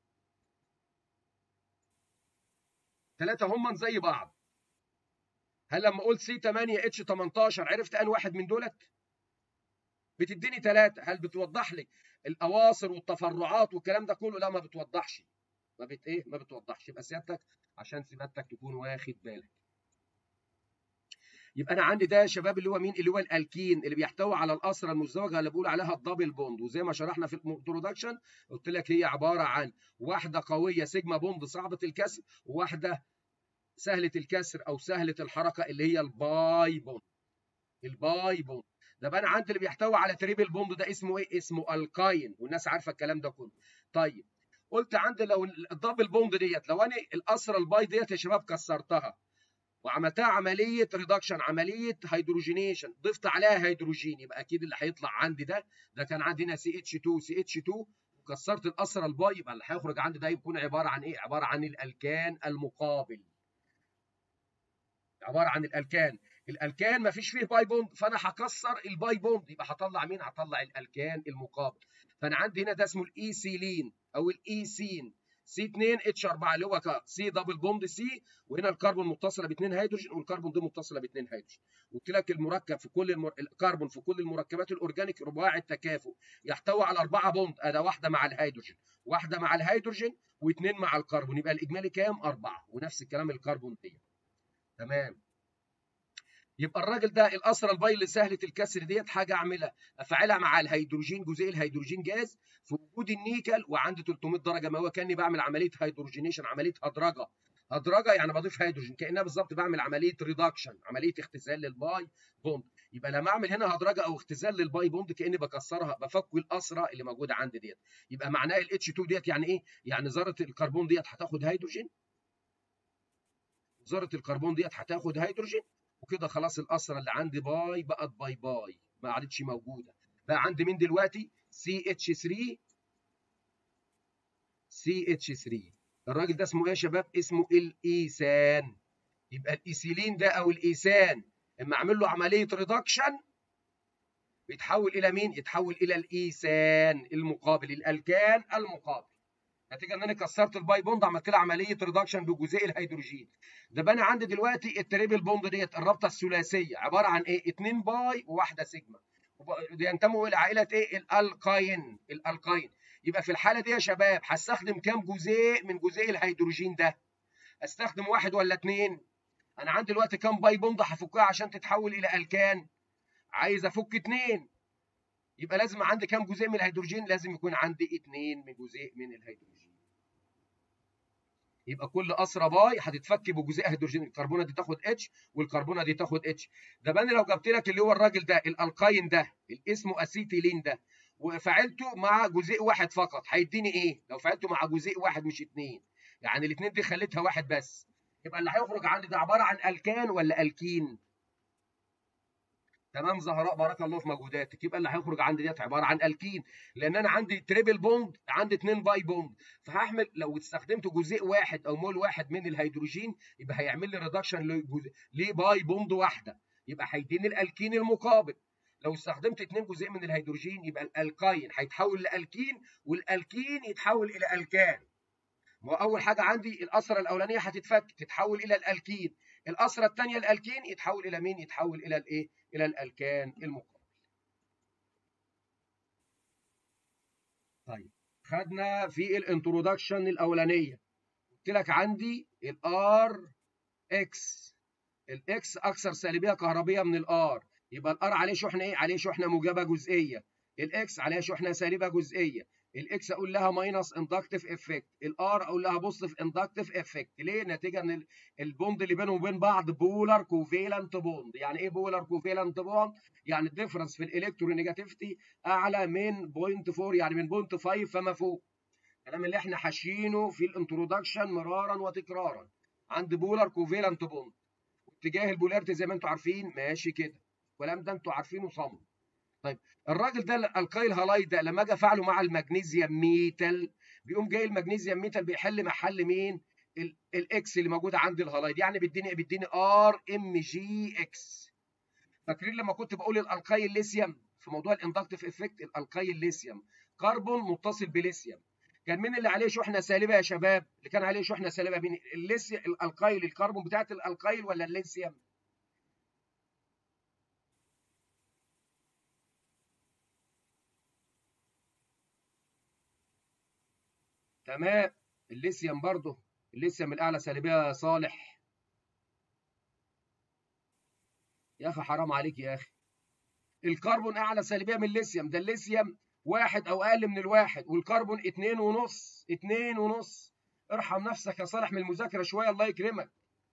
ثلاثه هم زي بعض. هل لما قلت سي تمانية اتش تمنتاشر عرفت ان واحد من دولت؟ بتديني ثلاثه. هل بتوضح لي الاواصر والتفرعات والكلام ده كله؟ لا ما بتوضحش. ما بت ايه؟ ما بتوضحش. يبقى سيادتك عشان سيادتك تكون واخد بالك. يبقى انا عندي ده يا شباب اللي هو مين؟ اللي هو الالكين اللي بيحتوي على الاسره المزدوجه اللي بقول عليها الدبل بوند. وزي ما شرحنا في الانترودكشن قلت لك هي عباره عن واحده قويه سيجما بوند صعبه الكسر، وواحده سهله الكسر او سهله الحركه اللي هي الباي بوند. الباي بوند ده بقى انا عندي اللي بيحتوي على تريبل بوند ده اسمه ايه؟ اسمه الكاين، والناس عارفه الكلام ده كله. طيب قلت عندي لو الدبل بوند ديت لو انا الاسره الباي ديت يا شباب كسرتها وعملتها عمليه ريدكشن، عمليه هيدروجينيشن، ضفت عليها هيدروجين، يبقى اكيد اللي هيطلع عندي ده ده كان عندي هنا سي اتش اتنين سي اتش اتنين وكسرت الاسره الباي، يبقى اللي هيخرج عندي ده يكون عباره عن ايه؟ عباره عن الالكان المقابل. عباره عن الالكان. الالكان ما فيش فيه باي بوند، فانا هكسر الباي بوند، يبقى هطلع مين؟ هطلع الالكان المقابل. فانا عندي هنا ده اسمه الايثيلين او الايثين، سي اتنين اتش اربعة اللي هو سي دبل بوند سي، وهنا الكربون متصله باثنين هيدروجين والكربون دي متصله باثنين هيدروجين. قلت لك المركب في كل المر... الكربون في كل المركبات الاورجانيك رباعي التكافؤ، يحتوي على اربعه بوند، اداه واحده مع الهيدروجين، واحده مع الهيدروجين، واثنين مع الكربون، يبقى الاجمالي كام؟ اربعه. ونفس الكلام الكربون دي. تمام. يبقى الراجل ده الاسره الباي اللي سهله الكسر ديت حاجه اعملها افعلها مع الهيدروجين، جزيء الهيدروجين جاز في وجود النيكل وعندي تلتمية درجه مئويه، كاني بعمل عمليه هيدروجينيشن، عمليه هدرجه. هدرجه يعني بضيف هيدروجين، كانها بالظبط بعمل عمليه ريدكشن، عمليه اختزال للباي بوند. يبقى لما اعمل هنا هدرجه او اختزال للباي بوند كاني بكسرها، بفك الاسره اللي موجوده عندي ديت. يبقى معناها الاتش اتنين ديت يعني ايه؟ يعني ذره الكربون ديت هتاخد هيدروجين، ذره الكربون ديت هتاخد هيدروجين، وكده خلاص الاسره اللي عندي باي بقت باي باي ما عادتش موجوده. بقى عندي مين دلوقتي؟ سي اتش تلاتة، سي اتش تلاتة. الراجل ده اسمه ايه يا شباب؟ اسمه الايثان. يبقى الايثيلين ده او الايثان اما اعمل له عمليه ريدكشن بيتحول الى مين؟ يتحول الى الايثان المقابل، الالكان المقابل، نتيجه ان انا كسرت الباي بوند عملت لها عمليه ريدكشن بجزيء الهيدروجين. ده بقى انا عندي دلوقتي التريبل بوند ديت الرابطه الثلاثيه عباره عن ايه؟ اتنين باي وواحده سيجما، بينتموا الى عائله ايه؟ الالقاين. الالقاين. يبقى في الحاله دي يا شباب هستخدم كام جزيء من جزيء الهيدروجين ده؟ استخدم واحد ولا اتنين؟ انا عندي دلوقتي كام باي بوند هفكها عشان تتحول الى الكان؟ عايز افك اتنين، يبقى لازم عندي كام جزيء من الهيدروجين؟ لازم يكون عندي اتنين من جزيء من الهيدروجين. يبقى كل اسره باي هتتفك بجزيء هيدروجين، الكربونه دي تاخد اتش والكربونه دي تاخد اتش. ده بقى لو جبت لك اللي هو الراجل ده الالقاين ده اللي اسمه اسيتيلين ده وفعلته مع جزيء واحد فقط هيديني ايه؟ لو فعلته مع جزيء واحد مش اتنين، يعني الاثنين دي خليتها واحد بس، يبقى اللي هيخرج عندي ده عباره عن الكان ولا الكين؟ تمام زهراء بارك الله في مجهوداتك. يبقى اللي هيخرج عندي ديت عباره عن الكين، لان انا عندي تريبل بوند، عندي اتنين باي بوند، فهحمل لو استخدمت جزيء واحد او مول واحد من الهيدروجين يبقى هيعمل لي ريدكشن لباي بوند واحده، يبقى هيديني الالكين المقابل. لو استخدمت اتنين جزيء من الهيدروجين يبقى الالكاين هيتحول لالكين، والالكين يتحول الى الكان. ما هو اول حاجه عندي الاسره الاولانيه هتتفك تتحول الى الالكين، الاسره الثانيه الالكين يتحول الى مين؟ يتحول الى الايه؟ الى الالكان المقابل. طيب خدنا في الانترودكشن الاولانيه قلت لك عندي الار اكس، الاكس اكثر سالبيه كهربيه من الار، يبقى الار عليه شحنه ايه؟ عليه شحنه موجبه جزئيه، الاكس عليها شحنه سالبه جزئيه، الاكس اقول لها ماينس اندكتيف افكت، الار اقول لها بوزيتيف اندكتيف افكت. ليه؟ نتيجه ان البوند اللي بينهم وبين بعض بولار كوفيلنت بوند. يعني ايه بولار كوفيلنت بوند؟ يعني الديفرنس في الالكترونيجاتيفيتي اعلى من صفر فاصلة أربعة، يعني من صفر فاصلة خمسة فما فوق. الكلام اللي احنا حاشينه في الانترودكشن مرارا وتكرارا. عند بولار كوفيلنت بوند، اتجاه البولاريتي زي ما انتم عارفين ماشي كده، الكلام ده انتم عارفينه صم. طيب الراجل ده الالكايل هالايد ده لما اجي افعله مع المغنيسيوم ميتال، بيقوم جاي المغنيسيوم ميتال بيحل محل مين؟ الاكس اللي موجوده عند الهالايد، يعني بيديني بيديني ار ام جي اكس. فاكرين لما كنت بقول الالكايل ليثيوم في موضوع الاندكتيف افكت؟ الالكايل ليثيوم كربون متصل بليثيوم، كان مين اللي عليه شحنه سالبه يا شباب؟ اللي كان عليه شحنه سالبه مين؟ الليثيوم الالكايل الكربون بتاعت الالكايل ولا الليثيوم؟ تمام الليثيوم برضه، الليثيوم الاعلى سالبيه يا صالح. يا اخي حرام عليك يا اخي، الكربون اعلى سالبيه من الليثيوم، ده الليثيوم واحد او اقل من الواحد، والكربون اتنين ونص، اتنين ونص. ارحم نفسك يا صالح من المذاكره شويه الله يكرمك.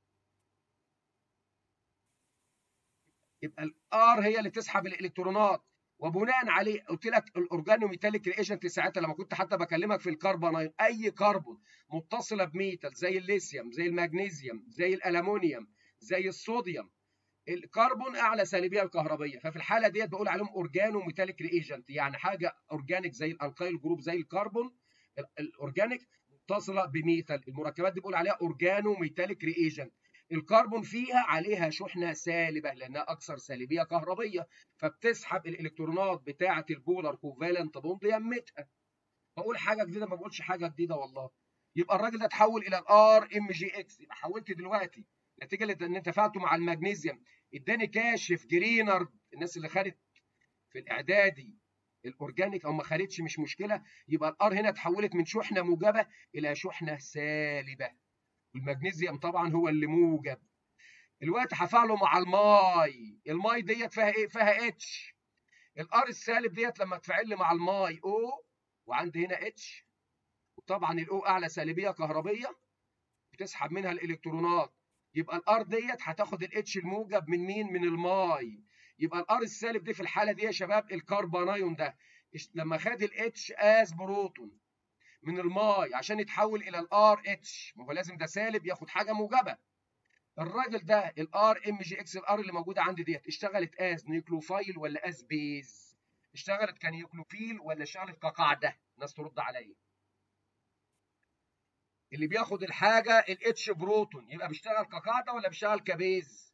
يبقى الار هي اللي تسحب الالكترونات، وبناء عليه قلت لك الاورجانو ميتاليك ريجنت ساعتها لما كنت حتى بكلمك في الكربونايل، اي كربون متصله بميتال زي الليثيوم زي المغنيسيوم زي الالومنيوم زي الصوديوم، الكربون اعلى سالبيه الكهربيه، ففي الحاله ديت بقول عليهم اورجانو ميتاليك ريجنت، يعني حاجه اورجانيك زي الالكايل جروب زي الكربون الاورجانيك متصله بميتال، المركبات دي بقول عليها اورجانو ميتاليك ريجنت. الكربون فيها عليها شحنه سالبه لانها اكثر سالبيه كهربيه، فبتسحب الالكترونات بتاعه البولار كوفالنت بوند يمتها. بقول حاجه جديده ما بقولش حاجه جديده والله. يبقى الراجل ده اتحول الى الار ام جي اكس، يبقى حولت دلوقتي نتيجه لان تفاعلته مع المغنيسيوم اداني كاشف جرينرد. الناس اللي خدت في الاعدادي الاورجانيك او ما خدتش مش مشكله، يبقى الار هنا اتحولت من شحنه موجبه الى شحنه سالبه، والمغنيسيوم طبعا هو اللي موجب. الوقت هفعله مع الماي، الماي ديت فيها ايه؟ فيها اتش. الار السالب ديت لما تفعل لي مع الماي او، وعندي هنا اتش، وطبعا الاو اعلى سالبيه كهربيه بتسحب منها الالكترونات، يبقى الار ديت هتاخد الاتش الموجب من مين؟ من الماي. يبقى الار السالب دي في الحاله دي يا شباب الكربونايون ده لما خد الاتش از بروتون من الماي عشان يتحول الى الار اتش، ما هو لازم ده سالب ياخد حاجه موجبه. الراجل ده الار ام جي اكس الار اللي موجوده عندي ديت اشتغلت از نيوكلوفايل ولا از بيز؟ اشتغلت كنيوكلوفيل ولا اشتغلت كقاعده؟ الناس ترد عليا. اللي بياخد الحاجه الاتش بروتون يبقى بيشتغل كقاعده ولا بيشتغل كبيز؟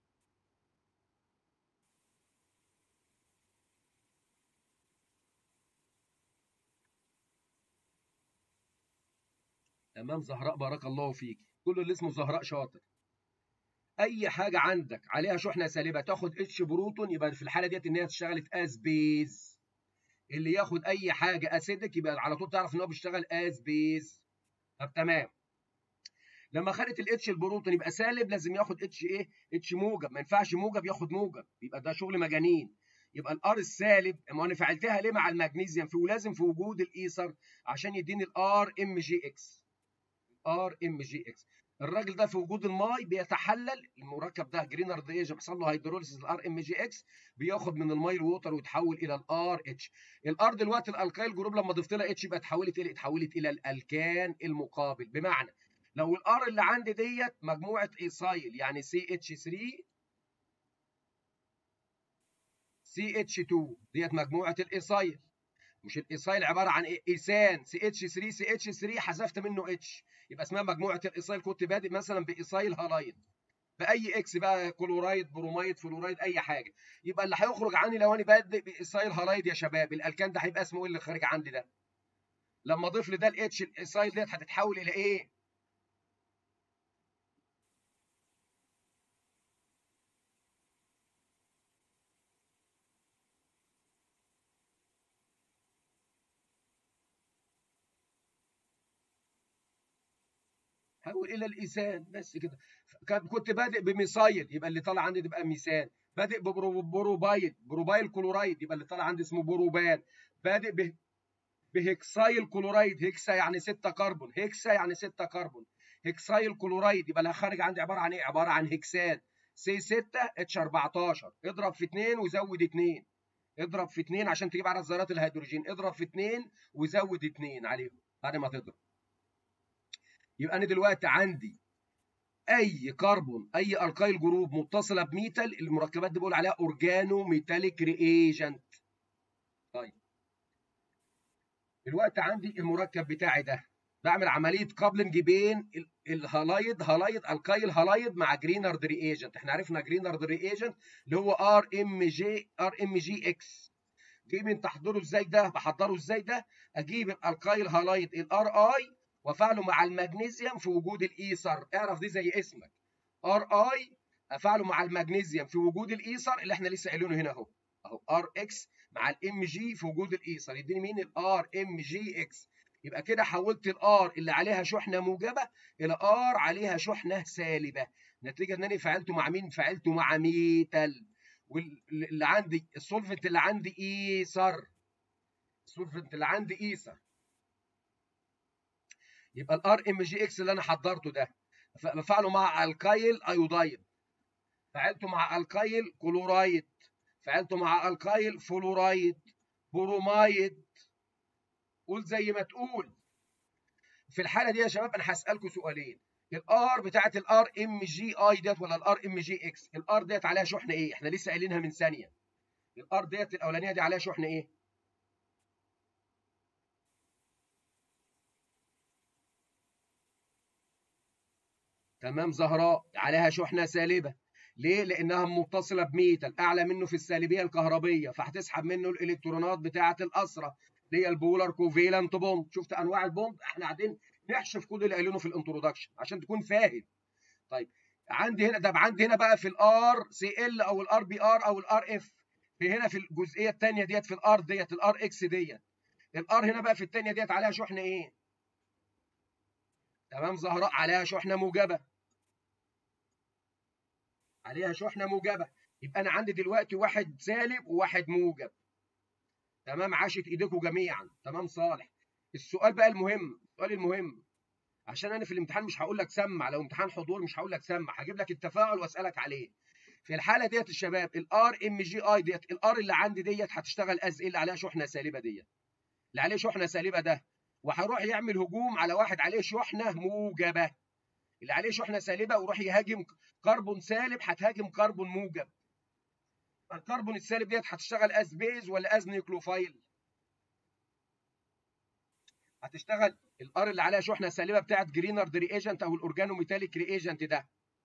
تمام زهراء بارك الله فيك، كل اللي اسمه زهراء شاطر. اي حاجه عندك عليها شحنه سالبه تاخد اتش بروتون يبقى في الحاله ديت ان هي اشتغلت از بيز. اللي ياخد اي حاجه اسيدك يبقى على طول تعرف ان هو بيشتغل از بيز. طب تمام. لما خدت الاتش البروتون يبقى سالب لازم ياخد اتش ايه؟ اتش موجب، ما ينفعش موجب ياخد موجب، يبقى ده شغل مجانين. يبقى الار السالب، ما انا فعلتها ليه مع المغنيسيوم؟ في ولازم في وجود الايثر عشان يديني الار ام جي اكس. ار ام جي اكس الراجل ده في وجود الماي بيتحلل المركب ده جرينرد ايج بيحصل له هيدروليسيس الار ام جي اكس، بياخد من الماي الووتر ويتحول الى الار اتش. الار دلوقتي الالكايل جروب لما ضفت لها اتش يبقى اتحولت الى اتحولت الى الالكان المقابل. بمعنى لو الار اللي عندي ديت مجموعه ايثايل يعني سي اتش ثلاثة سي اتش اتنين ديت مجموعه الايسايل. مش الايسايل عباره عن ايه؟ ايثان سي اتش تلاتة سي اتش تلاتة حذفت منه اتش، يبقى اسمها مجموعه الايسايل. كنت بادئ مثلا بايسايل هالايد باي اكس بقى، كلورايد برومايد فلورايد اي حاجه، يبقى اللي هيخرج عني لو انا بادئ بايسايل هالايد يا شباب الالكان ده هيبقى اسمه ايه اللي خارج عندي ده؟ لما اضيف لده الاتش الايسايل ديت هتتحول الى ايه؟ هقول الى الايثان بس كده. كنت بادئ بميثايل يبقى اللي طالع عندي تبقى ميثان، بادئ ببروبايل بروبايل كلورايد يبقى اللي طالع عندي اسمه بروبان، بادئ ب بهكسايل كلورايد، هكسا يعني ستة كربون، هكسا يعني ستة كربون، هكسايل كلورايد يبقى اللي خارج عندي عباره عن ايه؟ عباره عن هكسان سي ستة اتش اربعتاشر، اضرب في اتنين وزود اتنين، اضرب في اتنين عشان تجيب عدد ذرات الهيدروجين، اضرب في اتنين وزود اتنين عليهم بعد ما تضرب. يبقى انا دلوقتي عندي اي كربون اي الكايل جروب متصله بميتال، المركبات دي بقول عليها اورجانو ميتاليك رياجنت. طيب دلوقتي عندي المركب بتاعي ده بعمل عمليه كابلنج بين الهالايد هالايد الكايل هالايد مع جرينارد رياجنت. احنا عرفنا جرينارد رياجنت اللي هو ار ام جي ار ام جي اكس. جيب انت تحضره ازاي ده؟ بحضره ازاي ده؟ اجيب الالكايل هالايد الار اي وافعله مع المغنيسيوم في وجود الايثر، اعرف دي زي اسمك ار اي افعله مع المغنيسيوم في وجود الايثر اللي احنا لسه قايلينه هنا اهو اهو ار اكس مع الام جي في وجود الايثر يديني مين؟ الار ام جي اكس. يبقى كده حولت الار اللي عليها شحنه موجبه الى ار عليها شحنه سالبه، نتيجه ان انا فعلته مع مين؟ فعلته مع ميتال. واللي عندي السولفنت اللي عندي ايثر، السولفنت اللي عندي ايثر، يبقى الار ام جي اكس اللي انا حضرته ده بفعله مع الكايل ايودايد، فعلته مع الكايل كلورايد، فعلته مع الكايل فلورايد برومايد. قول زي ما تقول. في الحاله دي يا شباب انا هسالكم سؤالين، الار بتاعت الار ام جي اي ديت ولا الار ام جي اكس؟ الار ديت عليها شحنه ايه؟ احنا لسه قايلينها من ثانيه. الار ديت الاولانيه دي عليها شحنه ايه؟ تمام زهراء، عليها شحنه سالبه. ليه؟ لانها متصله بميتال اعلى منه في السالبيه الكهربيه، فهتسحب منه الالكترونات بتاعه الاسرى اللي هي البولار كوفيلنت بوند. شفت انواع البوند؟ احنا قاعدين نحشف كل اللي قايلينه في الانترودكشن عشان تكون فاهم. طيب عندي هنا ده عندي هنا بقى في الار سي ال او الار بي ار او الار اف، في هنا في الجزئيه الثانيه ديت في الار ديت الار اكس ديت، الار هنا بقى في الثانيه ديت عليها شحنه ايه؟ تمام زهراء، عليها شحنه موجبه، عليها شحنه موجبه. يبقى انا عندي دلوقتي واحد سالب وواحد موجب. تمام، عاشت ايديكم جميعا. تمام صالح. السؤال بقى المهم، السؤال المهم عشان انا في الامتحان مش هقول لك سمع، لو امتحان حضور مش هقول لك سمع، هجيب لك التفاعل واسالك عليه. في الحاله ديت الشباب الار ام جي اي ديت الار اللي عندي ديت هتشتغل از ايه؟ اللي عليها شحنه سالبه ديت، اللي عليه شحنه سالبه ده، وهيروح يعمل هجوم على واحد عليه شحنه موجبه. اللي عليه شحنه سالبه ويروح يهاجم كربون سالب، هتهاجم كربون موجب. الكربون السالب ديت هتشتغل از بيز ولا از نيوكلوفايل؟ هتشتغل الار اللي عليها شحنه سالبه بتاعت جرينارد رياجنت او الاورجانو ميتاليك رياجنت ده.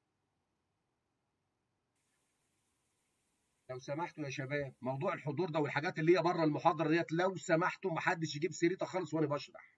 لو سمحتوا يا شباب موضوع الحضور ده والحاجات اللي هي بره المحاضره ديت لو سمحتوا ما حدش يجيب سيرتها خالص وانا بشرح.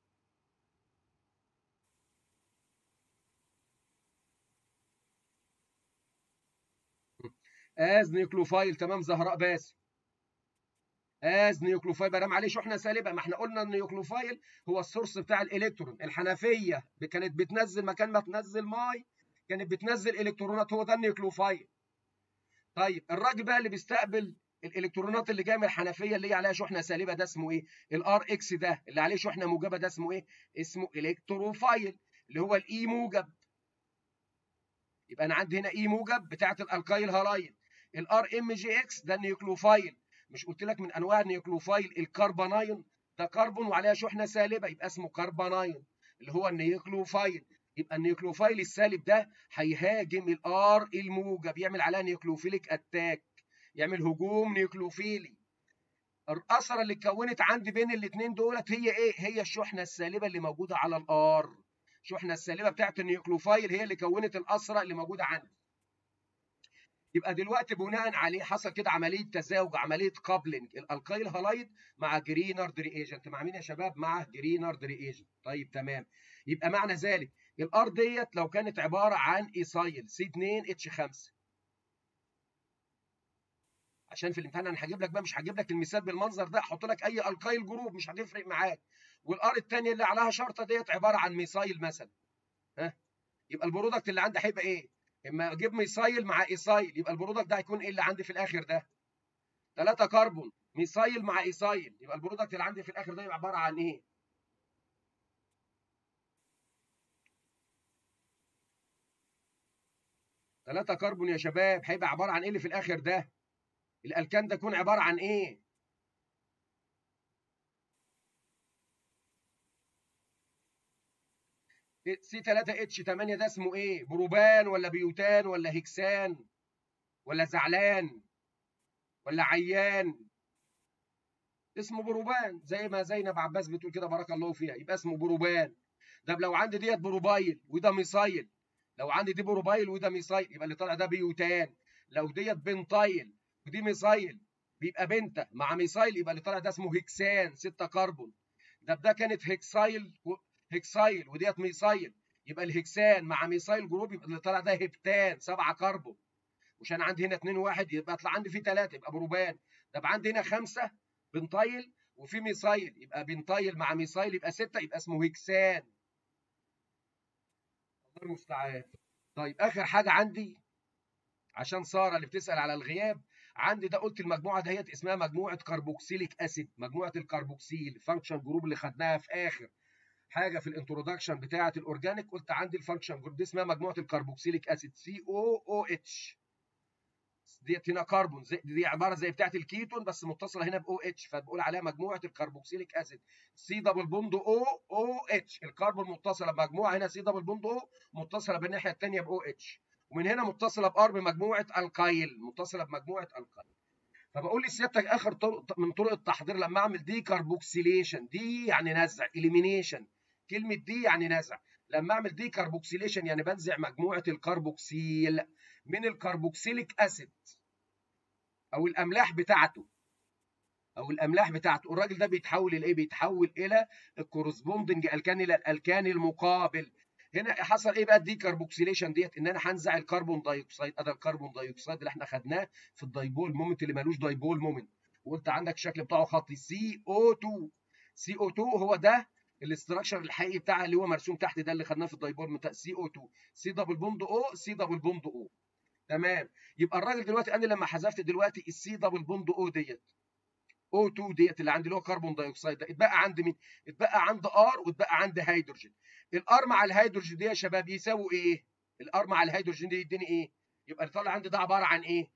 از نيوكلوفايل. تمام زهراء باسم. از نيوكلوفايل ما دام عليه شحنه سالبه، ما احنا قلنا النيوكلوفايل هو السورس بتاع الالكترون. الحنفيه كانت بتنزل مكان ما تنزل ماي كانت بتنزل الكترونات، هو ده النيوكلوفايل. طيب الراجل بقى اللي بيستقبل الالكترونات اللي جايه من الحنفيه اللي هي عليها شحنه سالبه ده اسمه ايه؟ الار اكس ده اللي عليه شحنه موجبه ده اسمه ايه؟ اسمه الكتروفايل اللي هو الاي موجب. يبقى انا عندي هنا اي موجب بتاعه الالكايل هالايد. الار ام جي اكس ده النيوكلوفايل. مش قلت لك من انواع النيوكلوفايل الكربونايون؟ ده كربون وعليها شحنه سالبه يبقى اسمه كربونايون اللي هو النيوكلوفايل. يبقى النيوكلوفايل السالب ده هيهاجم الار الموجب، يعمل عليها نيوكلوفيليك اتاك. يعمل هجوم نيوكليوفيلي. الاثر اللي اتكونت عندي بين الاثنين دولت هي ايه؟ هي الشحنه السالبه اللي موجوده على الار. الشحنه السالبه بتاعت النيوكليوفايل هي اللي كونت الاثره اللي موجوده عندي. يبقى دلوقتي بناء عليه حصل كده عمليه تزاوج، عمليه كابلنج الالقايل هالايد مع جرينارد رياجنت. مع مين يا شباب؟ مع جرينارد رياجنت. طيب تمام. يبقى معنى ذلك الار ديت لو كانت عباره عن ايسايل سي اتنين اتش خمسة، عشان في الامتحان انا هجيب لك بقى، مش هجيب لك المثال بالمنظر ده، احط لك اي القايل جروب مش هتفرق معاك. والار الثانيه اللي عليها شرطه ديت عباره عن ميثايل مثلا، ها، يبقى البرودكت اللي عندي هيبقى ايه؟ اما اجيب ميثايل مع ايسايل يبقى البرودكت ده هيكون ايه اللي عندي في الاخر ده؟ ثلاثة كربون ميثايل مع ايسايل، يبقى البرودكت اللي عندي في الاخر ده يبقى عباره عن ايه؟ ثلاثة كربون يا شباب. هيبقى عباره عن ايه اللي في الاخر ده؟ الالكان ده يكون عباره عن ايه؟ سي ثلاثة اتش ثمانية ده اسمه ايه؟ بروبان ولا بيوتان ولا هكسان ولا زعلان ولا عيان؟ اسمه بروبان، زي ما زينب عباس بتقول كده بارك الله فيها، يبقى اسمه بروبان. طب لو عندي ديت بروبايل وده ميثايل، لو عندي دي بروبايل وده ميثايل يبقى اللي طالع ده بيوتان. لو ديت بنتايل ودي ميثايل بيبقى بنتا مع ميثايل، يبقى اللي طالع ده اسمه هكسان ستة كربون. ده ده كانت هكسايل و... هكسايل وديت ميثايل، يبقى الهكسان مع ميثايل جروب يبقى اللي طالع ده هبتان سبعة كربون. عشان عندي هنا اتنين واحد يبقى يطلع عندي فيه ثلاثة يبقى بروبان. طب عندي هنا خمسة بنتايل وفي ميثايل يبقى بنتايل مع ميثايل يبقى ستة يبقى اسمه هكسان. الله المستعان. طيب اخر حاجه عندي عشان ساره اللي بتسال على الغياب، عندي ده قلت المجموعه دهيت اسمها مجموعه كربوكسيليك اسيد، مجموعه الكربوكسيل فانكشن جروب اللي خدناها في اخر حاجه في الانترودكشن بتاعه الاورجانيك. قلت عندي الفانكشن جروب دي اسمها مجموعه الكربوكسيليك اسيد سي او او اتش. ديت هنا كربون، زي دي عباره زي بتاعه الكيتون بس متصله هنا باو اتش، فبقول عليها مجموعه الكربوكسيليك اسيد سي دبل بوند او او اتش. الكربون متصله بمجموعه هنا سي دبل بوند او متصله بالناحيه الثانيه باو اتش، ومن هنا متصله بار بمجموعه الكايل، متصله بمجموعه الكايل. فبقول لسيادتك اخر طرق من طرق التحضير لما اعمل دي كربوكسيليشن، دي يعني نزع، اليمينيشن كلمه دي يعني نزع. لما اعمل دي كربوكسيليشن يعني بنزع مجموعه الكربوكسيل من الكربوكسيليك اسيد او الاملاح بتاعته، او الاملاح بتاعته. الراجل ده بيتحول الى ايه؟ بيتحول الى الكورسبوندنج الكان الى الالكان المقابل. هنا حصل ايه بقى الدي كربوكسيليشن ديت؟ ان انا هنزع الكربون دايوكسيد. ادي الكربون دايوكسيد اللي احنا خدناه في الدايبول مومنت اللي مالوش دايبول مومنت، وقلت عندك الشكل بتاعه خطي سي او اتنين. سي او اتنين هو ده الاستراكشر الحقيقي بتاعها اللي هو مرسوم تحت ده اللي خدناه في الدايبول بتاع سي او اتنين، سي دبل بوند او سي دبل بوند او. تمام. يبقى الراجل دلوقتي انا لما حذفت دلوقتي السي دبل بوند او ديت او اتنين ديت اللي عندي اللي هو كربون دايوكسيد ده، اتبقى عندي مين؟ اتبقى عندي ار واتبقى عندي هيدروجين. الار مع الهيدروجين دي يا شباب يساووا ايه؟ الار مع الهيدروجين دي يديني ايه؟ يبقى اللي طالع عندي ده عباره عن ايه؟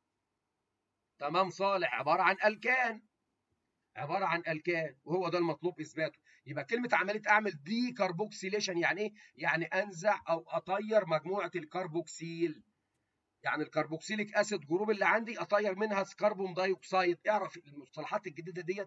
تمام صالح، عباره عن الكان، عباره عن الكان، وهو ده المطلوب اثباته. يبقى كلمه عمليه اعمل دي كربوكسيليشن يعني ايه؟ يعني انزع او اطير مجموعه الكربوكسيل. يعني الكربوكسيليك اسيد جروب اللي عندي اطير منها كربون دايوكسيد. اعرف المصطلحات الجديده ديت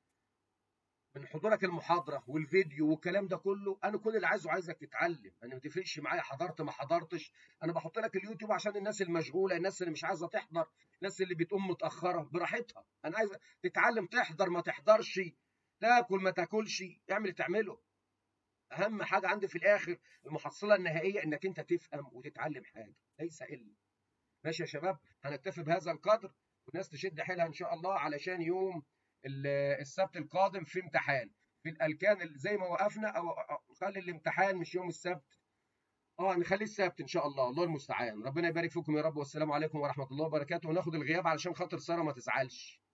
من حضورك المحاضره والفيديو والكلام ده كله. انا كل اللي عايزه عايزك تتعلم، انا ما تفرقش معايا حضرت ما حضرتش. انا بحط لك اليوتيوب عشان الناس المشغوله، الناس اللي مش عايزه تحضر، الناس اللي بتقوم متاخره براحتها. انا عايز تتعلم، تحضر ما تحضرش، تاكل ما تاكلش، اعمل اللي تعمله. اهم حاجه عندي في الاخر المحصله النهائيه انك انت تفهم وتتعلم حاجه ليس الا. ماشي يا شباب، هنكتفي بهذا القدر، والناس تشد حيلها ان شاء الله علشان يوم السبت القادم في امتحان في الالكان زي ما وقفنا، او نخلي الامتحان مش يوم السبت، اه نخليه السبت ان شاء الله. الله المستعان. ربنا يبارك فيكم يا رب، والسلام عليكم ورحمه الله وبركاته. وناخد الغياب علشان خاطر ساره ما تزعلش.